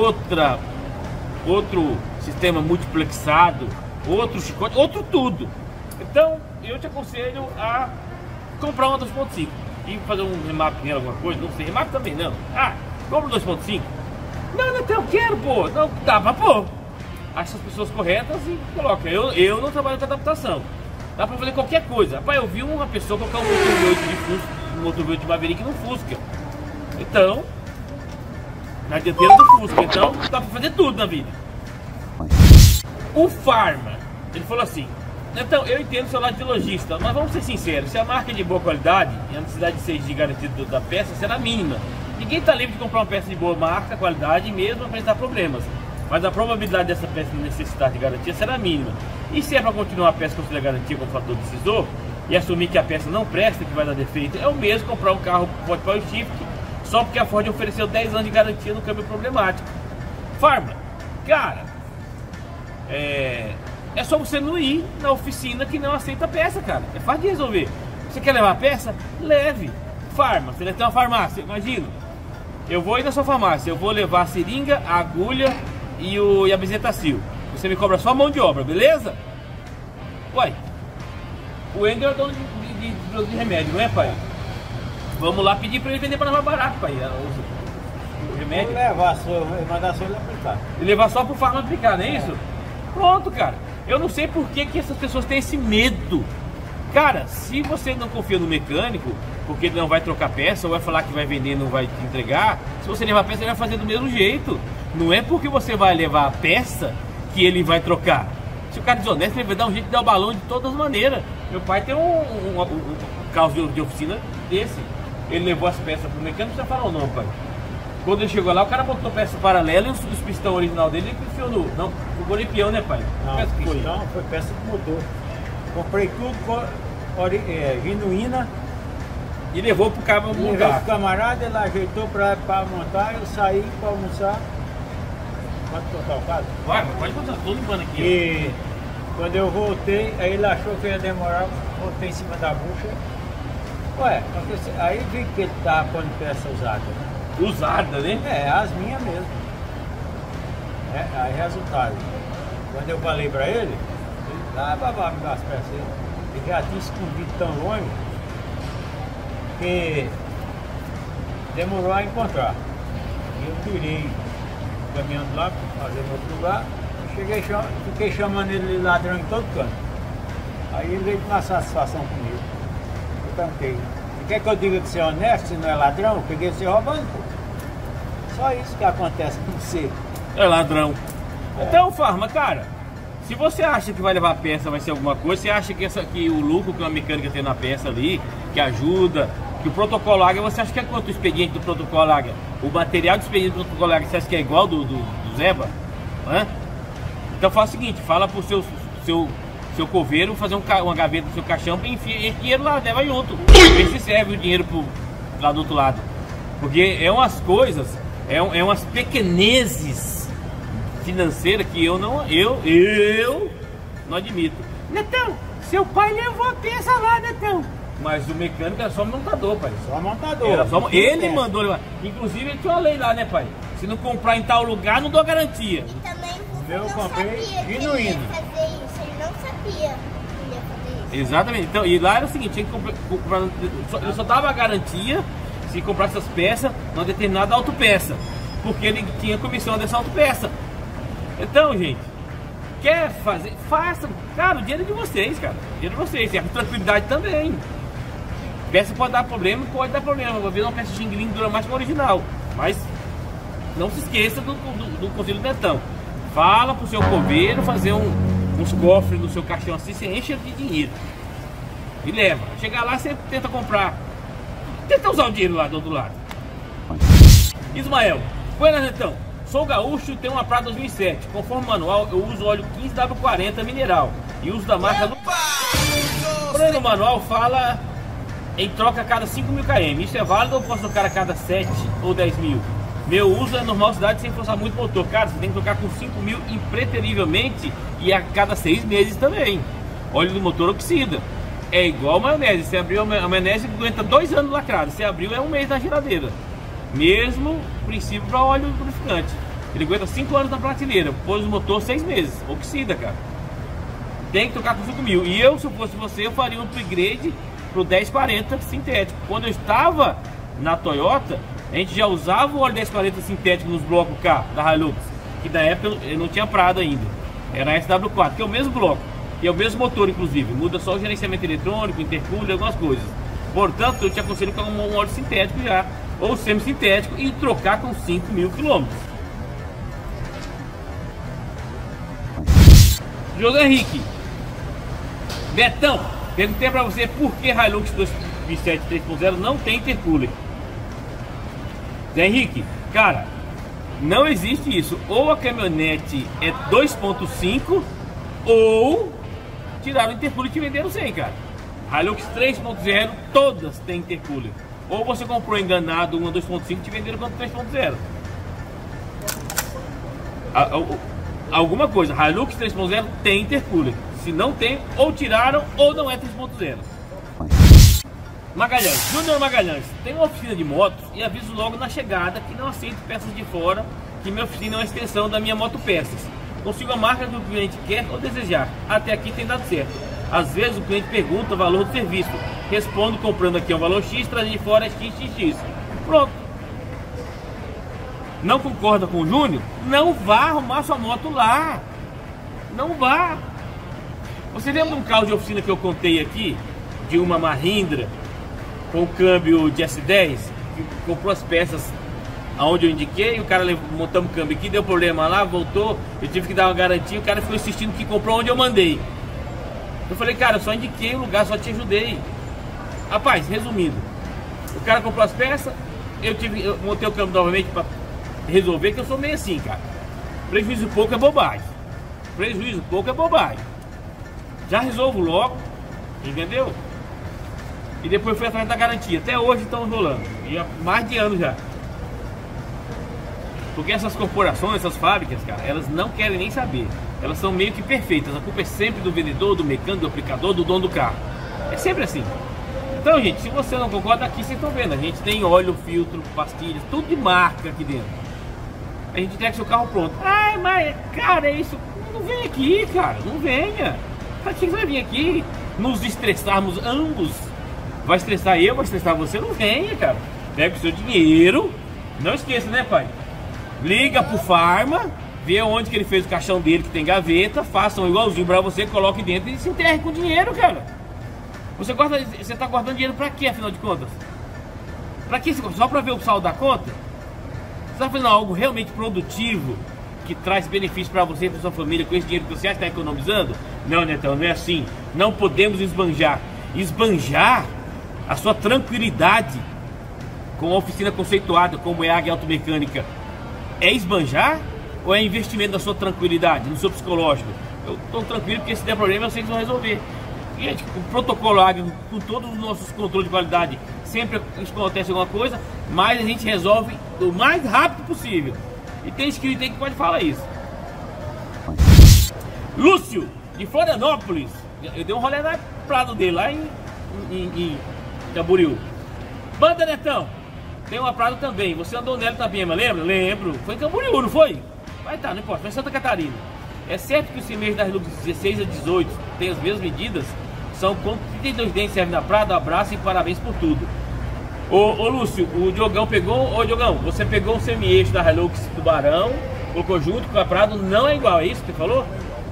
outro sistema multiplexado, outro chicote, outro tudo. Então eu te aconselho a comprar uma 2.5 e fazer um remap nela, alguma coisa, não sei, remap também não. Compra 2.5. Não, eu quero, pô. Não, dá pra pôr. Acha as pessoas corretas e coloca. Eu não trabalho com adaptação. Dá pra fazer qualquer coisa. Rapaz, eu vi uma pessoa colocar um motor V8 de Fusca, um motor V8 de Maverick no Fusca. Então, na dianteira do Fusca. Então, dá pra fazer tudo na vida. O Farma, ele falou assim: então, eu entendo o seu lado de lojista, mas vamos ser sinceros, se a marca é de boa qualidade e a necessidade de ser de garantia da peça será mínima. Ninguém está livre de comprar uma peça de boa marca, qualidade e mesmo apresentar problemas. Mas a probabilidade dessa peça necessitar de garantia será mínima. E se é para continuar a peça considerar garantia como fator decisor e assumir que a peça não presta, que vai dar defeito, é o mesmo comprar um carro Ford Power Shift só porque a Ford ofereceu 10 anos de garantia no câmbio problemático. Farma, cara, é só você não ir na oficina que não aceita a peça, cara. É fácil de resolver. Você quer levar a peça? Leve. Farma, você deve ter uma farmácia, imagina. Eu vou ir na sua farmácia, eu vou levar a seringa, a agulha e a bezetacil. Você me cobra só a mão de obra, beleza? Uai, o Ender é dono de remédio, não é, pai? Vamos lá pedir pra ele vender pra nós mais barato, pai. O remédio. Vou levar mandar só ele aplicar. E levar só pro farma aplicar, não é isso? Pronto, cara. Eu não sei por que essas pessoas têm esse medo. Cara, se você não confia no mecânico, porque ele não vai trocar peça, ou vai falar que vai vender e não vai te entregar, se você levar a peça, ele vai fazer do mesmo jeito. Não é porque você vai levar a peça que ele vai trocar. Se o cara é desonesto, ele vai dar um jeito de dar o balão de todas as maneiras. Meu pai tem um carro de oficina desse. ele levou as peças pro mecânico, você falou não, pai. Quando ele chegou lá, o cara botou peça paralela e os pistão original dele ele enfiou no... Não, ficou nem peão, né, pai? Não, pistão foi peça de motor. Comprei tudo genuína. E levou pro cabo montar. Levei pro camarada, ele ajeitou pra montar, eu saí pra almoçar. Pode cortar o caso? Pode cortar, tô limpando aqui. E quando eu voltei, aí ele achou que ia demorar, voltei em cima da bucha. Ué, aí vi que ele tava pondo peça usada, né? Usada, né? É, as minhas mesmo. Aí resultado. Quando eu falei pra ele, ele babá me dá as peças. Ele já tinha escondido tão longe que demorou a encontrar. E eu tirei o caminhão de lá para fazer no outro lugar. Fiquei chamando ele de ladrão em todo canto. Aí ele veio com uma satisfação comigo. Eu cantei. Quer que eu diga que você é honesto, se não é ladrão? Eu peguei você roubando, pô. Só isso que acontece com você. É ladrão. Então, Farma, cara, se você acha que vai levar a peça, vai ser alguma coisa, você acha que o lucro que uma mecânica tem na peça ali, que ajuda, que o protocolo Águia, você acha que é quanto o expediente do protocolo Águia? O material do expediente do protocolo Águia, você acha que é igual do Zeba? Hã? Então faz o seguinte, fala pro seu coveiro fazer uma gaveta do seu caixão e enfia dinheiro lá, leva junto. Vê se serve o dinheiro lá do outro lado. Porque é umas coisas, é umas pequenezes financeiras que eu não admito. Netão, seu pai levou a peça lá, Netão. Mas o mecânico era só montador, pai. Só montador. Ele mandou levar. Inclusive ele tinha uma lei lá, né, pai? Se não comprar em tal lugar, não dou garantia. E também eu comprei genuíno. Ele não sabia que ia fazer isso. Exatamente. Então, e lá era o seguinte, tinha que comprar, ele só dava a garantia se comprar essas peças numa determinada autopeça. Porque ele tinha comissão dessa autopeça. Então, gente, quer fazer? Faça. Cara, o dinheiro é de vocês, cara. O dinheiro é de vocês. E a tranquilidade também. Peça pode dar problema, pode dar problema. Às vezes uma peça xing-ling dura mais que o original. Mas não se esqueça do conselho do Netão. Fala pro seu coveiro fazer uns cofres no seu caixão assim, você enche de dinheiro. E leva. Chegar lá, você tenta comprar. Tenta usar o dinheiro lá do outro lado. Ismael, buenas, Netão. Sou gaúcho e tenho uma Prata 2007. Conforme manual, eu uso óleo 15W40 mineral. E uso da marca... Porém, no manual fala em troca a cada 5.000 km. Isso é válido ou posso trocar a cada 7 ou 10 mil? Meu uso é normal cidade sem forçar muito o motor. Cara, você tem que trocar com 5.000 impreterivelmente e a cada 6 meses também. Óleo do motor oxida. É igual maionese. Você abriu a maionese aguenta 2 anos lacrado. Você abriu é 1 mês na geladeira. Mesmo princípio para óleo lubrificante. Ele aguenta 5 anos na prateleira. Pôs o motor 6 meses. Oxida, cara. Tem que trocar com 5.000. E eu, se eu fosse você, eu faria um upgrade pro 1040 sintético. Quando eu estava na Toyota, a gente já usava o óleo 1040 sintético nos blocos K da Hilux, que na época eu não tinha Prado ainda. Era a SW4, que é o mesmo bloco. E é o mesmo motor, inclusive. Muda só o gerenciamento eletrônico, intercooler, algumas coisas. Portanto, eu te aconselho com um óleo sintético já, ou semi-sintético, e trocar com 5.000 km. José Henrique, Betão, perguntei pra você por que Hilux 2007 3.0 não tem intercooler. Zé Henrique, cara, não existe isso. Ou a caminhonete é 2.5 ou tiraram o intercooler e te venderam sem, cara. Hilux 3.0 todas têm intercooler. Ou você comprou enganado uma 2.5 e te venderam quanto 3.0. Alguma coisa, Hilux 3.0 tem intercooler. Se não tem, ou tiraram ou não é 3.0. Magalhães, Júnior Magalhães, tem uma oficina de motos e aviso logo na chegada que não aceito peças de fora, que minha oficina é uma extensão da minha moto peças. Consigo a marca que o cliente quer ou desejar. Até aqui tem dado certo. Às vezes o cliente pergunta o valor do serviço. Respondo comprando aqui é um valor X, trazendo de fora é XXX. Pronto. Não concorda com o Júnior? Não vá arrumar sua moto lá. Não vá. Você lembra de um carro de oficina que eu contei aqui? De uma Mahindra com câmbio de S10? Que comprou as peças aonde eu indiquei. O cara montamos o câmbio aqui, deu problema lá, voltou. Eu tive que dar uma garantia. O cara ficou insistindo que comprou onde eu mandei. Eu falei, cara, eu só indiquei o lugar, só te ajudei. Rapaz, resumindo, O cara comprou as peças, eu montei o câmbio novamente para resolver, que eu sou meio assim, cara. Prejuízo pouco é bobagem. Prejuízo pouco é bobagem. Já resolvo logo, entendeu? E depois fui atrás da garantia. Até hoje estão enrolando. E há mais de ano já. Porque essas corporações, essas fábricas, cara, elas não querem nem saber. Elas são meio que perfeitas. A culpa é sempre do vendedor, do mecânico, do aplicador, do dono do carro. É sempre assim. Então, gente, se você não concorda, aqui vocês estão vendo. A gente tem óleo, filtro, pastilhas, tudo de marca aqui dentro. A gente entrega seu carro pronto. Ai, mas, cara, é isso. Não vem aqui, cara. Não venha. Pra que você vai vir aqui nos estressarmos ambos? Vai estressar eu, vai estressar você? Não venha, cara. Pega o seu dinheiro. Não esqueça, né, pai? Liga pro Farma, vê onde que ele fez o caixão dele, que tem gaveta, faça um igualzinho pra você, coloque dentro e se enterre com dinheiro, cara. Você tá guardando dinheiro pra quê, afinal de contas? Pra quê? Só pra ver o saldo da conta? Você tá fazendo algo realmente produtivo, que traz benefício pra você e pra sua família, com esse dinheiro que você acha que tá economizando? Não, Netão, não é assim. Não podemos esbanjar. Esbanjar a sua tranquilidade com a oficina conceituada como é a Águia Automecânica. É esbanjar ou é investimento na sua tranquilidade, no seu psicológico? Eu estou tranquilo porque se der problema eu sei que vão resolver. E gente, o protocolo Águia, com todos os nossos controles de qualidade, sempre acontece alguma coisa, mas a gente resolve o mais rápido possível. E tem inscrito aí que pode falar isso. Lúcio, de Florianópolis. Eu dei um rolê na prado dele, lá em Camboriú. Banda Netão, tem uma prado também. Você andou nela também, mas lembra? Lembro. Foi em Camboriú, não foi? Vai tá, não importa. Foi em Santa Catarina. É certo que o CIMEI da Hilux 16 a 18 tem as mesmas medidas. São com 32 dentes, serve na prada. Abraço e parabéns por tudo. Ô Lúcio, o Diogão pegou. Ô Diogão, você pegou um semi-eixo da Hilux Tubarão, colocou junto com a Prado, não é igual, é isso que você falou?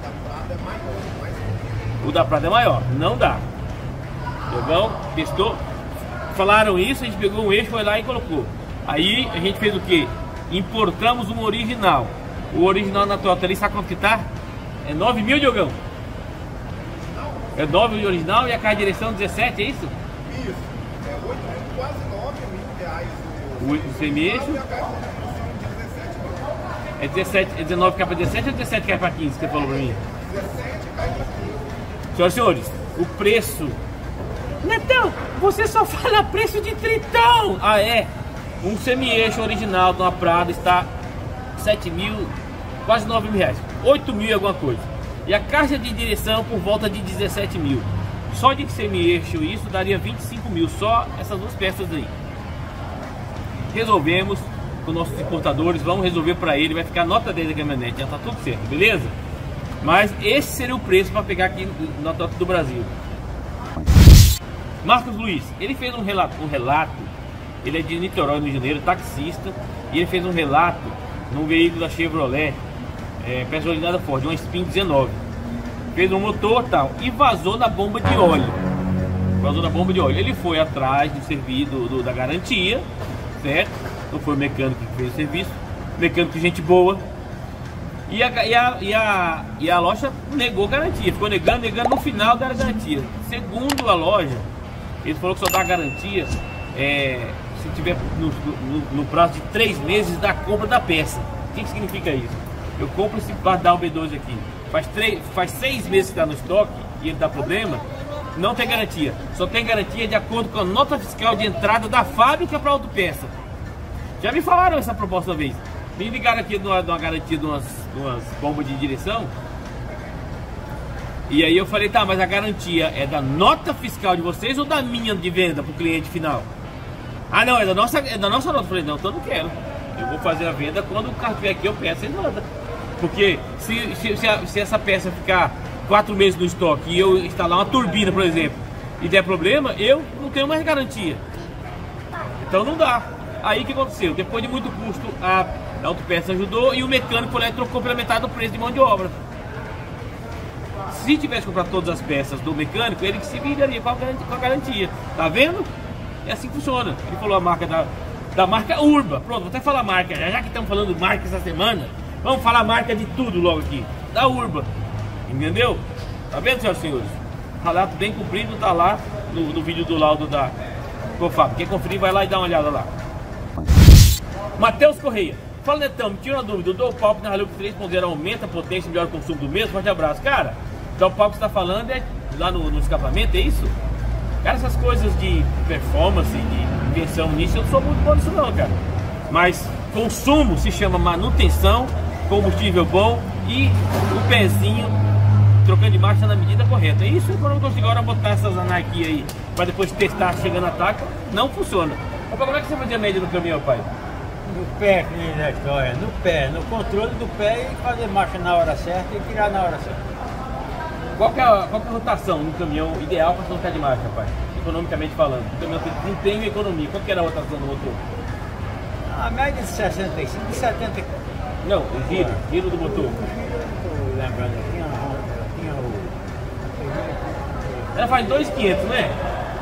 O da Prado é maior, não dá. Diogão testou, falaram isso, a gente pegou um eixo, foi lá e colocou. Aí a gente fez o que? Importamos um original. O original na Toyota ali, sabe quanto que tá? É 9 mil, Diogão? É 9 mil original e a carro de direção 17, é isso? Isso, é 8 mil, quase 9 mil reais o semi-eixo. É 17, é 19 cai para 17 ou 17 cai para 15, que você falou para mim? 17 cai para 15. Senhoras e senhores, o preço... Netão, você só fala preço de tritão! Ah, é? Um semi-eixo original de uma Prado está 7 mil, quase 9 mil reais. 8 mil e alguma coisa. E a caixa de direção por volta de 17 mil. Só de semi-eixo isso daria 25 mil, só essas duas peças aí. Resolvemos com nossos importadores, vamos resolver para ele, vai ficar nota 10 da caminhonete, já tá tudo certo, beleza? Mas esse seria o preço para pegar aqui na Toyota do Brasil. Marcos Luiz, ele fez um relato, ele é de Niterói, no Rio de Janeiro, taxista, e ele fez um relato num veículo da Chevrolet, peça originada Ford, uma Spin 19. Fez um motor tal e vazou na bomba de óleo. Ele foi atrás do serviço da garantia, certo? Não foi o mecânico que fez o serviço, mecânico gente boa. E a loja negou garantia, ficou negando, no final da garantia. Segundo a loja, ele falou que só dá garantia se tiver no prazo de 3 meses da compra da peça. O que significa isso? Eu compro esse Pardal B2 aqui, faz 6 meses que está no estoque e ele dá problema, não tem garantia. Só tem garantia de acordo com a nota fiscal de entrada da fábrica para a autopeça. Já me falaram essa proposta uma vez. Me ligaram aqui de uma garantia de umas bombas de direção. E aí eu falei, tá, mas a garantia é da nota fiscal de vocês ou da minha de venda para o cliente final? Ah, não, é da nossa nota. Eu falei, não, então eu não quero. Eu vou fazer a venda quando o carro estiver aqui, eu peço e manda. Porque se essa peça ficar 4 meses no estoque e eu instalar uma turbina, por exemplo, e der problema, eu não tenho mais garantia. Então não dá. Aí o que aconteceu? Depois de muito custo, a autopeça ajudou e o mecânico foi lá e trocou pela metade do preço de mão de obra. Se tivesse comprado todas as peças do mecânico, ele que se viraria com a garantia. Tá vendo? É assim que funciona. Ele falou a marca da marca Urba. Pronto, vou até falar a marca. Já que estamos falando de marca essa semana, vamos falar a marca de tudo logo aqui. Da Urba. Entendeu? Tá vendo, senhoras e senhores? Relato bem cumprido, tá lá no vídeo do laudo Ô Fábio, quer conferir, vai lá e dá uma olhada lá. Matheus Correia. Fala, Netão, me tira uma dúvida. O dual pulp na Hilux 3.0 aumenta a potência e melhora o consumo do mesmo? Forte abraço. Cara, o dual pulp que você tá falando é lá no escapamento, é isso? Cara, essas coisas de performance, de invenção nisso, eu não sou muito bom nisso não, cara. Mas consumo se chama manutenção, combustível bom e o pezinho trocando de marcha na medida correta. Isso quando eu não consigo agora botar essas anarquias aí para depois testar chegando a taca, não funciona. Mas como é que você fazia a média no caminhão, pai? No pé, que nem na história, no pé, no controle do pé e fazer marcha na hora certa e tirar na hora certa. Qual que é a rotação no caminhão ideal para trocar de marcha, pai? Economicamente falando. O caminhão tem desempenho e economia. Qual que era a rotação do motor? A média de 65, de 70. Não, o giro do motor. Estou lembrando, tinha o. Ela faz 2.500, né?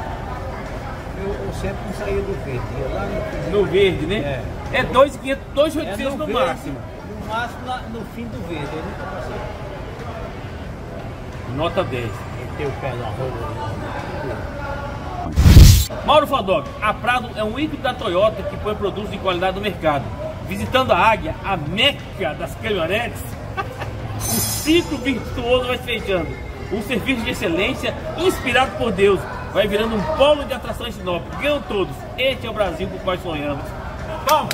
Eu sempre não saía do verde, ia lá no verde, né? É 2.500, 2.800 no verde, máximo. No máximo no fim do verde, eu nunca passei. Nota 10. Ele tem o pé na roda. Mauro Faldog, a Prado é um ícone da Toyota que põe produtos de qualidade no mercado. Visitando a Águia, a meca das caminhonetes, o ciclo virtuoso vai se fechando. Um serviço de excelência inspirado por Deus vai virando um polo de atração em Sinop. Ganham todos. Este é o Brasil por qual sonhamos. Vamos!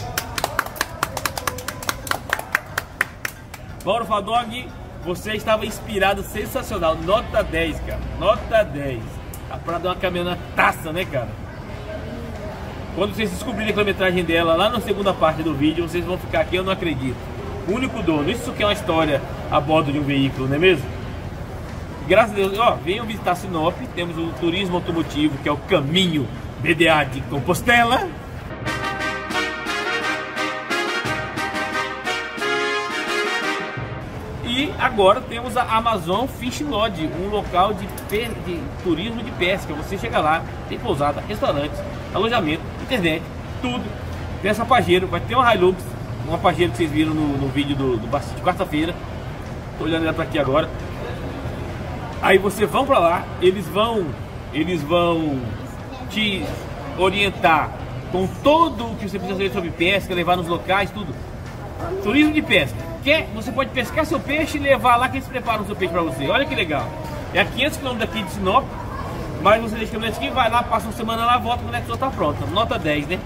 Mauro Faldog, você estava inspirado, sensacional. Nota 10, cara. Nota 10. A Prado é uma caminhonetaça, né, cara? Quando vocês descobrirem a quilometragem dela lá na segunda parte do vídeo, vocês vão ficar aqui, eu não acredito. O único dono. Isso que é uma história a bordo de um veículo, não é mesmo? Graças a Deus, ó, venham visitar Sinop. Temos o turismo automotivo, que é o caminho BDA de Compostela. E agora temos a Amazon Fish Lodge, um local de turismo de pesca. Você chega lá, tem pousada, restaurantes, alojamento, internet, tudo. Tem essa Pajero, vai ter uma Hilux, uma Pajero que vocês viram no vídeo de quarta-feira. Tô olhando ela pra aqui agora. Aí vocês vão pra lá, eles vão te orientar com tudo o que você precisa saber sobre pesca, levar nos locais, tudo. Turismo de pesca. Você pode pescar seu peixe e levar lá que eles preparam o seu peixe pra você. Olha que legal. É a 500 km daqui de Sinop, mas você deixa o caminhonete aqui, vai lá, passa uma semana lá, volta quando a pessoa tá pronta. Nota 10, né?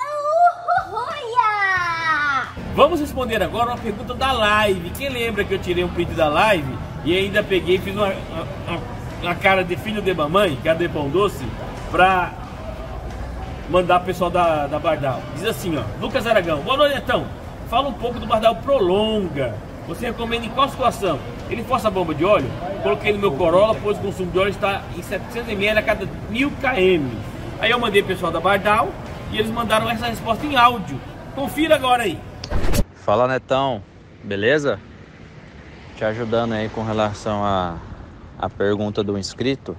Vamos responder agora uma pergunta da live. Quem lembra que eu tirei um print da live e ainda peguei e fiz uma cara de filho de mamãe, cara de pão doce, pra mandar pro pessoal da Bardal. Diz assim, ó, Lucas Aragão, boa noite, Netão. Fala um pouco do Bardal Prolonga. Você recomenda em qual situação? Ele força a bomba de óleo? Coloquei no meu Corolla, pois o consumo de óleo está em 700 ml a cada 1000 km. Aí eu mandei pro pessoal da Bardal e eles mandaram essa resposta em áudio. Confira agora aí. Fala, Netão, beleza? Te ajudando aí com relação à pergunta do inscrito.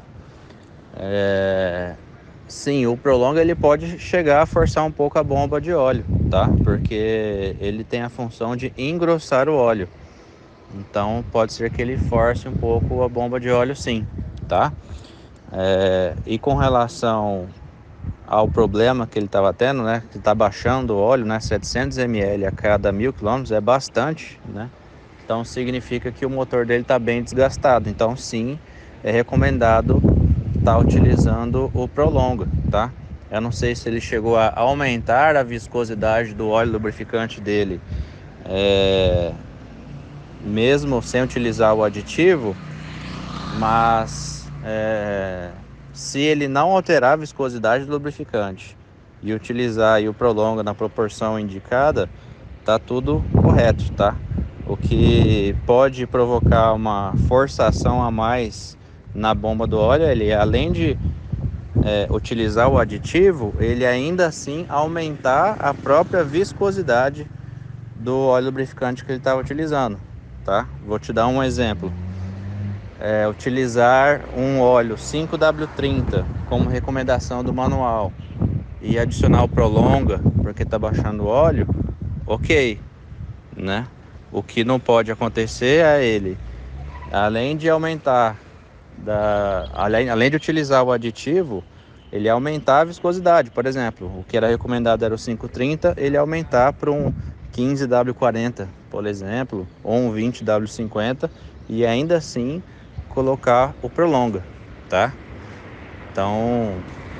Sim, o Prolonga ele pode chegar a forçar um pouco a bomba de óleo, tá? Porque ele tem a função de engrossar o óleo. Então pode ser que ele force um pouco a bomba de óleo, sim, tá? E com relação ao problema que ele estava tendo, né? Que está baixando o óleo, né? 700 ml a cada 1000 km é bastante, né? Então significa que o motor dele está bem desgastado. Então sim, é recomendado estar utilizando o Prolonga, tá? Eu não sei se ele chegou a aumentar a viscosidade do óleo lubrificante dele, mesmo sem utilizar o aditivo, mas se ele não alterar a viscosidade do lubrificante e utilizar aí o Prolonga na proporção indicada, tá tudo correto, tá? O que pode provocar uma forçação a mais na bomba do óleo, ele além de utilizar o aditivo, ele ainda assim aumentar a própria viscosidade do óleo lubrificante que ele estava utilizando, tá? Vou te dar um exemplo. Utilizar um óleo 5W30 como recomendação do manual e adicionar o Prolonga porque está baixando o óleo, ok, né? O que não pode acontecer é ele, além de aumentar, além de utilizar o aditivo, ele aumentar a viscosidade. Por exemplo, o que era recomendado era o 530, ele aumentar para um 15W40, por exemplo, ou um 20W50, e ainda assim colocar o Prolonga, tá? Então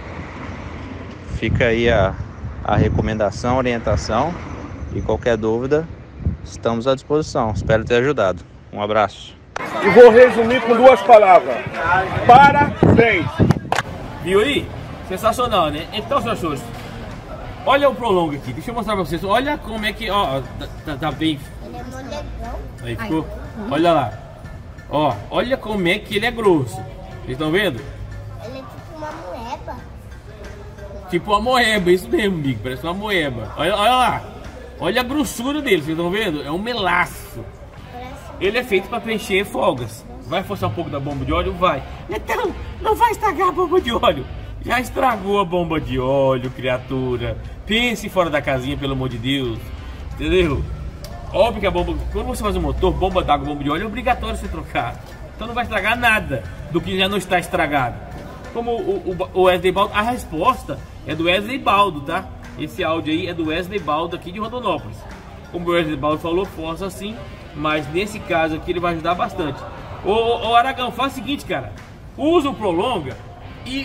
fica aí a recomendação, a orientação, e qualquer dúvida estamos à disposição. Espero ter ajudado. Um abraço. E vou resumir com 2 palavras. Parabéns! Viu aí? Sensacional, né? Então, senhores senhores, olha o Prolonga aqui. Deixa eu mostrar pra vocês. Olha como é que... Ó, tá bem... Ele é molegão. Aí ficou. Olha lá. Ó, olha como é que ele é grosso. Vocês estão vendo? Ele é tipo uma moeba. Tipo uma moeba, isso mesmo, amigo. Parece uma moeba. Olha lá. Olha a grossura dele, vocês estão vendo? É um melaço. Ele é feito para preencher folgas. Vai forçar um pouco da bomba de óleo? Vai. Então, não vai estragar a bomba de óleo. Já estragou a bomba de óleo, criatura. Pense fora da casinha, pelo amor de Deus. Entendeu? Óbvio que a bomba... Quando você faz um motor, bomba d'água, bomba de óleo, é obrigatório ser trocado. Então não vai estragar nada do que já não está estragado. Como o Wesley Baldo, a resposta é do Wesley Baldo, tá? Esse áudio aí é do Wesley Baldo aqui de Rondonópolis. Como o Wesley Baldo falou, força sim, mas nesse caso aqui ele vai ajudar bastante. Ô Aragão, faz o seguinte, cara. Usa o Prolonga e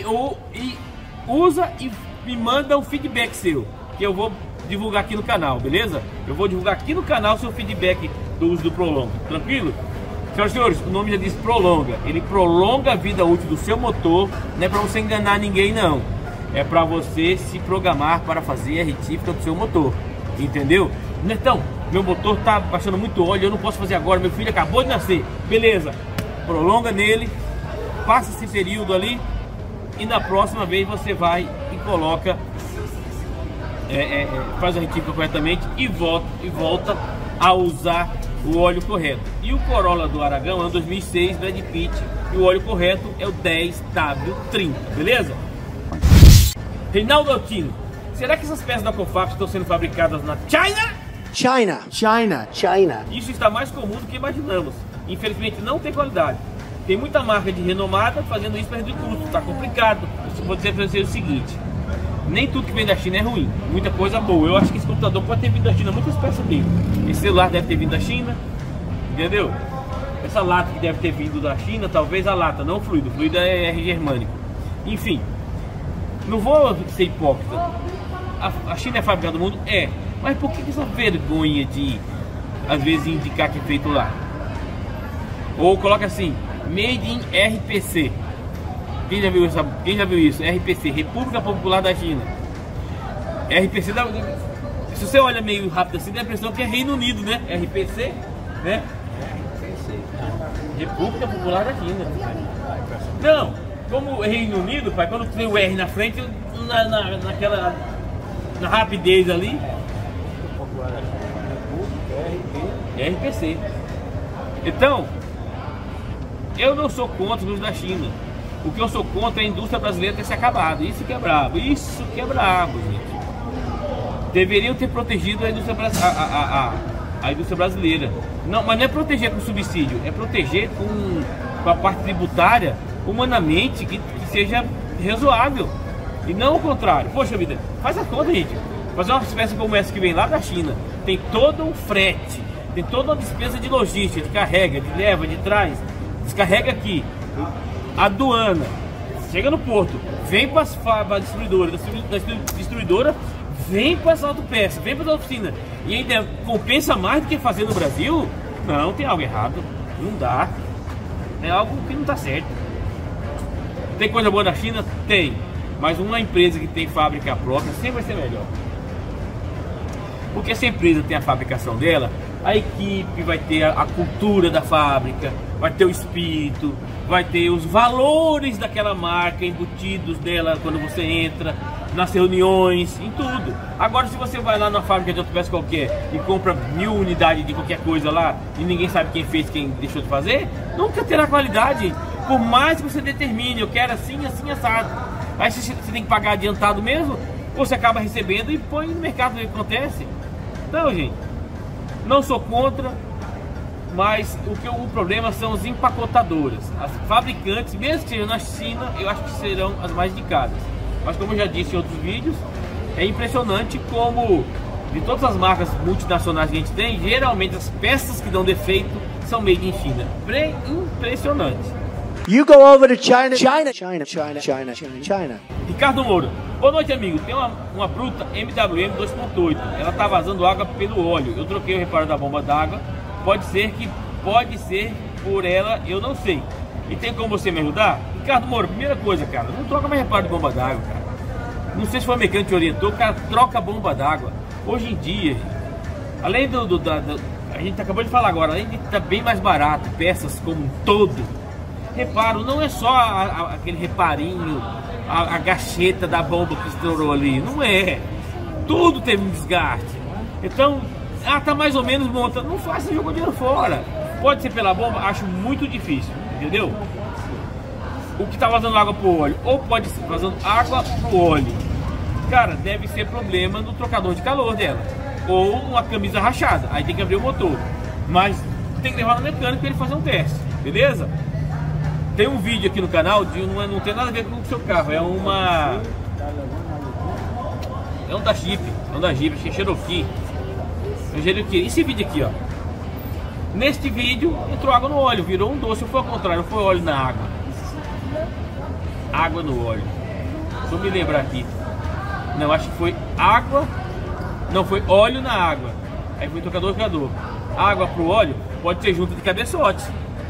usa e me manda um feedback seu, que eu vou divulgar aqui no canal, beleza? Eu vou divulgar aqui no canal seu feedback do uso do Prolonga, tranquilo? Senhoras e senhores, o nome já diz Prolonga. Ele prolonga a vida útil do seu motor. Não é para você enganar ninguém, não. É para você se programar para fazer a retífica do seu motor. Entendeu? Então, meu motor tá baixando muito óleo, eu não posso fazer agora, meu filho acabou de nascer. Beleza, prolonga nele, passa esse período ali, e na próxima vez você vai e coloca, faz a retífica corretamente e volta a usar o óleo correto. E o Corolla do Aragão é um 2006 Brad Pitt, e o óleo correto é o 10W30, beleza? Reinaldo Altino, será que essas peças da Cofap estão sendo fabricadas na China? Isso está mais comum do que imaginamos. Infelizmente não tem qualidade. Tem muita marca de renomada fazendo isso para reduzir custo. Está complicado. Eu vou dizer para você o seguinte: nem tudo que vem da China é ruim. Muita coisa boa. Eu acho que esse computador pode ter vindo da China, muitas peças dele. Esse celular deve ter vindo da China, entendeu? Essa lata que deve ter vindo da China, talvez a lata, não o fluido. O fluido é germânico. Enfim, não vou ser hipócrita. A China é a fábrica do mundo? É. Mas por que essa vergonha de, às vezes, indicar que é feito lá? Ou coloca assim, Made in RPC. Quem já viu isso? RPC, República Popular da China. RPC, se você olha meio rápido assim, dá a impressão que é Reino Unido, né? RPC, né? República Popular da China. Não, como Reino Unido, pai, quando tem o R na frente, na rapidez ali, RPC. Então, eu não sou contra os da China. O que eu sou contra é a indústria brasileira ter se acabado. Isso que é brabo. Isso que é brabo, gente. Deveriam ter protegido a indústria, a indústria brasileira. Não, mas não é proteger com subsídio, é proteger com a parte tributária humanamente que seja razoável. E não o contrário. Poxa vida, faz a conta, gente. Fazer uma espécie como essa que vem lá da China, tem todo um frete, tem toda uma despesa de logística, de carrega, de leva, de trás, descarrega aqui, aduana, chega no porto, vem para a distribuidora, da distribuidora vem para as autopeças, vem para a oficina, e ainda compensa mais do que fazer no Brasil? Não, tem algo errado, não dá, é algo que não está certo. Tem coisa boa na China? Tem, mas uma empresa que tem fábrica própria sempre vai ser melhor. Porque essa empresa tem a fabricação dela, a equipe vai ter a cultura da fábrica, vai ter o espírito, vai ter os valores daquela marca embutidos nela quando você entra, nas reuniões, em tudo. Agora, se você vai lá numa fábrica de autopeças qualquer e compra 1000 unidades de qualquer coisa lá e ninguém sabe quem fez, quem deixou de fazer, nunca terá qualidade. Por mais que você determine, eu quero assim, assim, assado. Aí você tem que pagar adiantado mesmo, ou você acaba recebendo e põe no mercado, o que acontece. Então, gente, não sou contra, mas o problema são as empacotadoras. As fabricantes, mesmo que sejam na China, eu acho que serão as mais indicadas. Mas como eu já disse em outros vídeos, é impressionante como de todas as marcas multinacionais que a gente tem, geralmente as peças que dão defeito são made in China. Impressionante. You go over to China. Ricardo Moura. Boa noite, amigo. Tem uma bruta MWM 2.8. Ela tá vazando água pelo óleo. Eu troquei o reparo da bomba d'água. Pode ser por ela, eu não sei. E tem como você me ajudar? Ricardo Moura, primeira coisa, cara, não troca mais reparo de bomba d'água, cara. Não sei se foi o mecânico que te orientou, cara, troca a bomba d'água. Hoje em dia, gente, além a gente acabou de falar agora, além de estar bem mais barato, peças como um todo, reparo, não é só aquele reparinho, a gacheta da bomba que estourou ali, não é. Tudo teve um desgaste. Então, tá mais ou menos monta, não faça jogo dinheiro fora. Pode ser pela bomba, acho muito difícil, entendeu? O que tá vazando água pro óleo, ou pode ser vazando água pro óleo. Cara, deve ser problema no trocador de calor dela, ou uma camisa rachada, aí tem que abrir o motor. Mas tem que levar no mecânico para ele fazer um teste, beleza? Tem um vídeo aqui no canal, não tem nada a ver com o seu carro, é um da Jeep, acho que é Cherokee. Esse vídeo aqui, ó. Neste vídeo entrou água no óleo, virou um doce, ou foi ao contrário, foi óleo na água. Água no óleo. Deixa eu me lembrar aqui. Não, acho que foi água. Não, foi óleo na água. Aí foi trocador. Água pro óleo pode ser junto de cabeçote.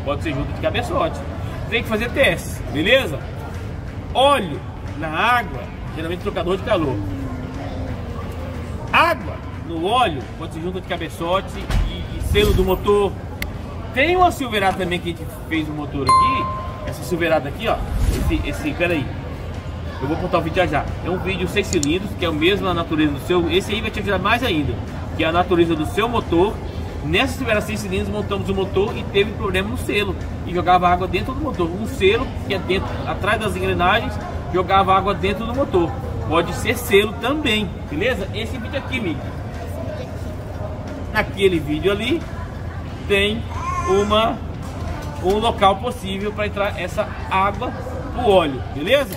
Tem que fazer testes, beleza? Óleo na água, geralmente trocador de calor. Água no óleo pode ser junto de cabeçote e selo do motor. Tem uma silverada também que a gente fez no motor aqui. Essa silverada aqui, ó. Peraí. Eu vou contar o vídeo já. É um vídeo 6 cilindros, que é o mesmo na natureza do seu. Esse aí vai te ajudar mais ainda, que é a natureza do seu motor. Nessa silverada 6 cilindros, montamos o motor e teve problema no selo. E jogava água dentro do motor. Um selo que é dentro, atrás das engrenagens, jogava água dentro do motor. Pode ser selo também, beleza? Esse vídeo aqui, amigo. Naquele vídeo ali tem um local possível para entrar essa água pro óleo, beleza?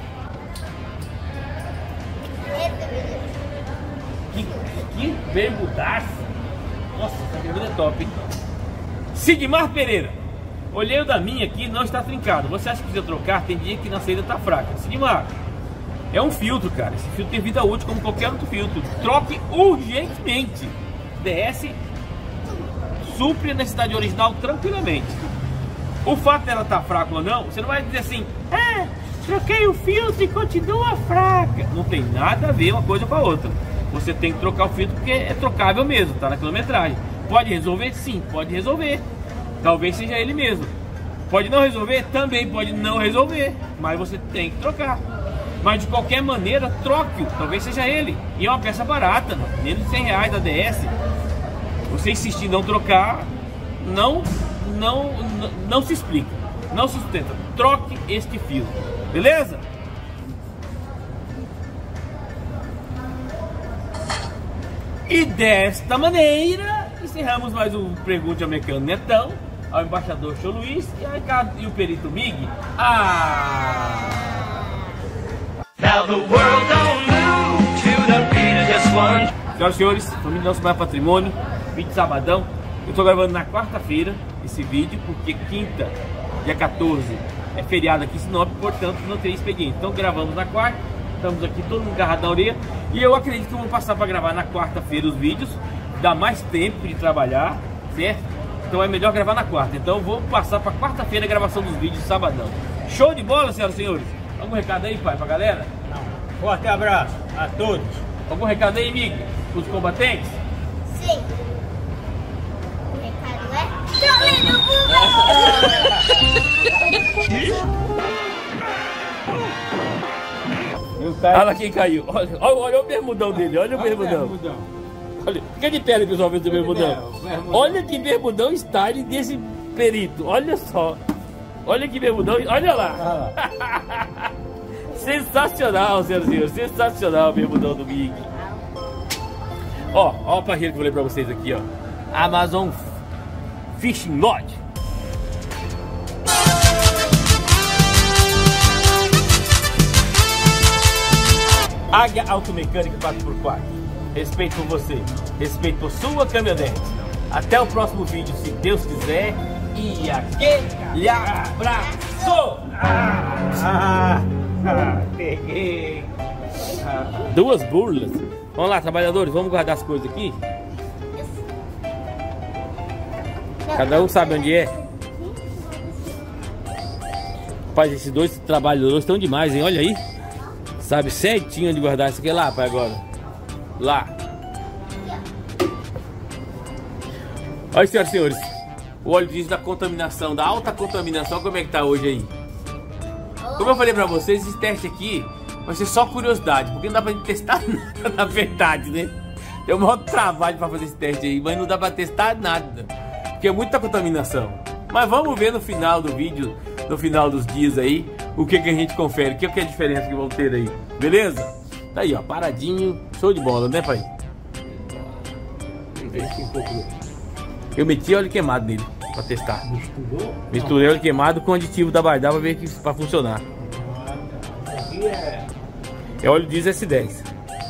Que bermudaço! Nossa, essa bermuda é top, hein? Sigmar Pereira. Olhei o da minha aqui, não está trincado. Você acha que precisa trocar? Tem dia que na saída tá fraca. Sigmar, é um filtro, cara. Esse filtro tem vida útil como qualquer outro filtro. Troque urgentemente. DS supre a necessidade original tranquilamente. O fato dela estar fraca ou não, você não vai dizer assim, troquei o filtro e continua fraca. Não tem nada a ver uma coisa com a outra. Você tem que trocar o filtro porque é trocável mesmo, tá na quilometragem. Pode resolver? Sim, pode resolver. Talvez seja ele mesmo. Pode não resolver? Também pode não resolver. Mas você tem que trocar. Mas de qualquer maneira, troque-o. Talvez seja ele. E é uma peça barata, menos de 100 reais da DS. Você insistir em não trocar, não se explica. Não se sustenta. Troque este fio. Beleza? E desta maneira, encerramos mais um Pergunte ao Mecânico Netão, ao embaixador Show Luiz e o perito Mig. Now the world don't move to the beat of just one. Senhoras e senhores, família do Nosso Maior Patrimônio, vídeo de sabadão. Eu estou gravando na quarta-feira esse vídeo, porque quinta, dia 14, é feriado aqui em Sinop, portanto não tem expediente. Então gravamos na quarta, estamos aqui todo mundo agarrado na orelha. E eu acredito que eu vou passar para gravar na quarta-feira os vídeos, dá mais tempo de trabalhar, certo? Então é melhor gravar na quarta. Então eu vou passar para quarta-feira a gravação dos vídeos de sabadão. Show de bola, senhoras e senhores? Algum recado aí, pai, pra galera? Não. Forte abraço a todos. Algum recado aí, amigo? Os combatentes? Sim. O recado é... Tô lendo Olha quem caiu. Olha o bermudão dele, olha o bermudão. Olha, fica de pé, pessoal, ver o bermudão. Olha que bermudão style desse perito. Olha só. Olha que bermudão. Olha lá. Sensacional, senhoras e senhores. Sensacional o bermudão do Mig. Ó a parreira que eu falei pra vocês aqui, ó. Amazon Fishing Lodge. Águia Automecânica 4x4. Respeito por você, respeito por sua caminhonete. Até o próximo vídeo, se Deus quiser. E aquele abraço! Peguei. Duas burlas. Vamos lá, trabalhadores, vamos guardar as coisas aqui. Cada um sabe onde é. Rapaz, esses dois trabalhadores estão demais, hein? Olha aí. Sabe certinho onde guardar isso aqui lá, pai, agora. Lá. Olha, senhoras e senhores. O óleo diesel da contaminação, da alta contaminação, como é que tá hoje aí? Como eu falei pra vocês, esse teste aqui vai ser só curiosidade, porque não dá pra gente testar nada, na verdade, né? Tem o maior trabalho pra fazer esse teste aí, mas não dá pra testar nada, porque é muita contaminação. Mas vamos ver no final do vídeo, no final dos dias aí, o que a gente confere, o que é a diferença que vão ter aí, beleza? Tá aí, ó, paradinho, show de bola, né, pai? Eu meti óleo queimado nele, pra testar. Misturei óleo queimado com aditivo da Bardal pra ver que pra funcionar. É óleo diesel S10.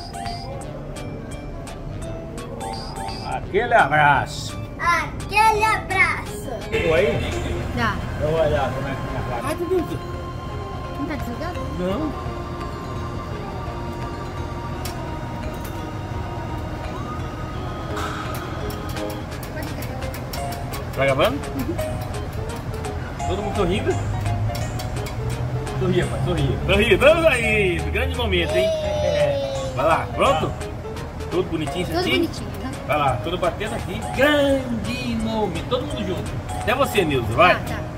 Aquele abraço. Aquele abraço. Pegou aí? Já. Eu vou olhar como é que tá. Ai, que Deus. Não tá desligado? Não. Tá gravando? Todo mundo sorrindo? Sorria, pai, sorria. Sorria, vamos aí! Grande momento, hein? Vai lá, pronto? Tudo bonitinho, Tudo certinho? bonitinho, né? Vai lá, tudo batendo aqui. Grande momento, todo mundo junto. Até você, Nilza, vai. Tá.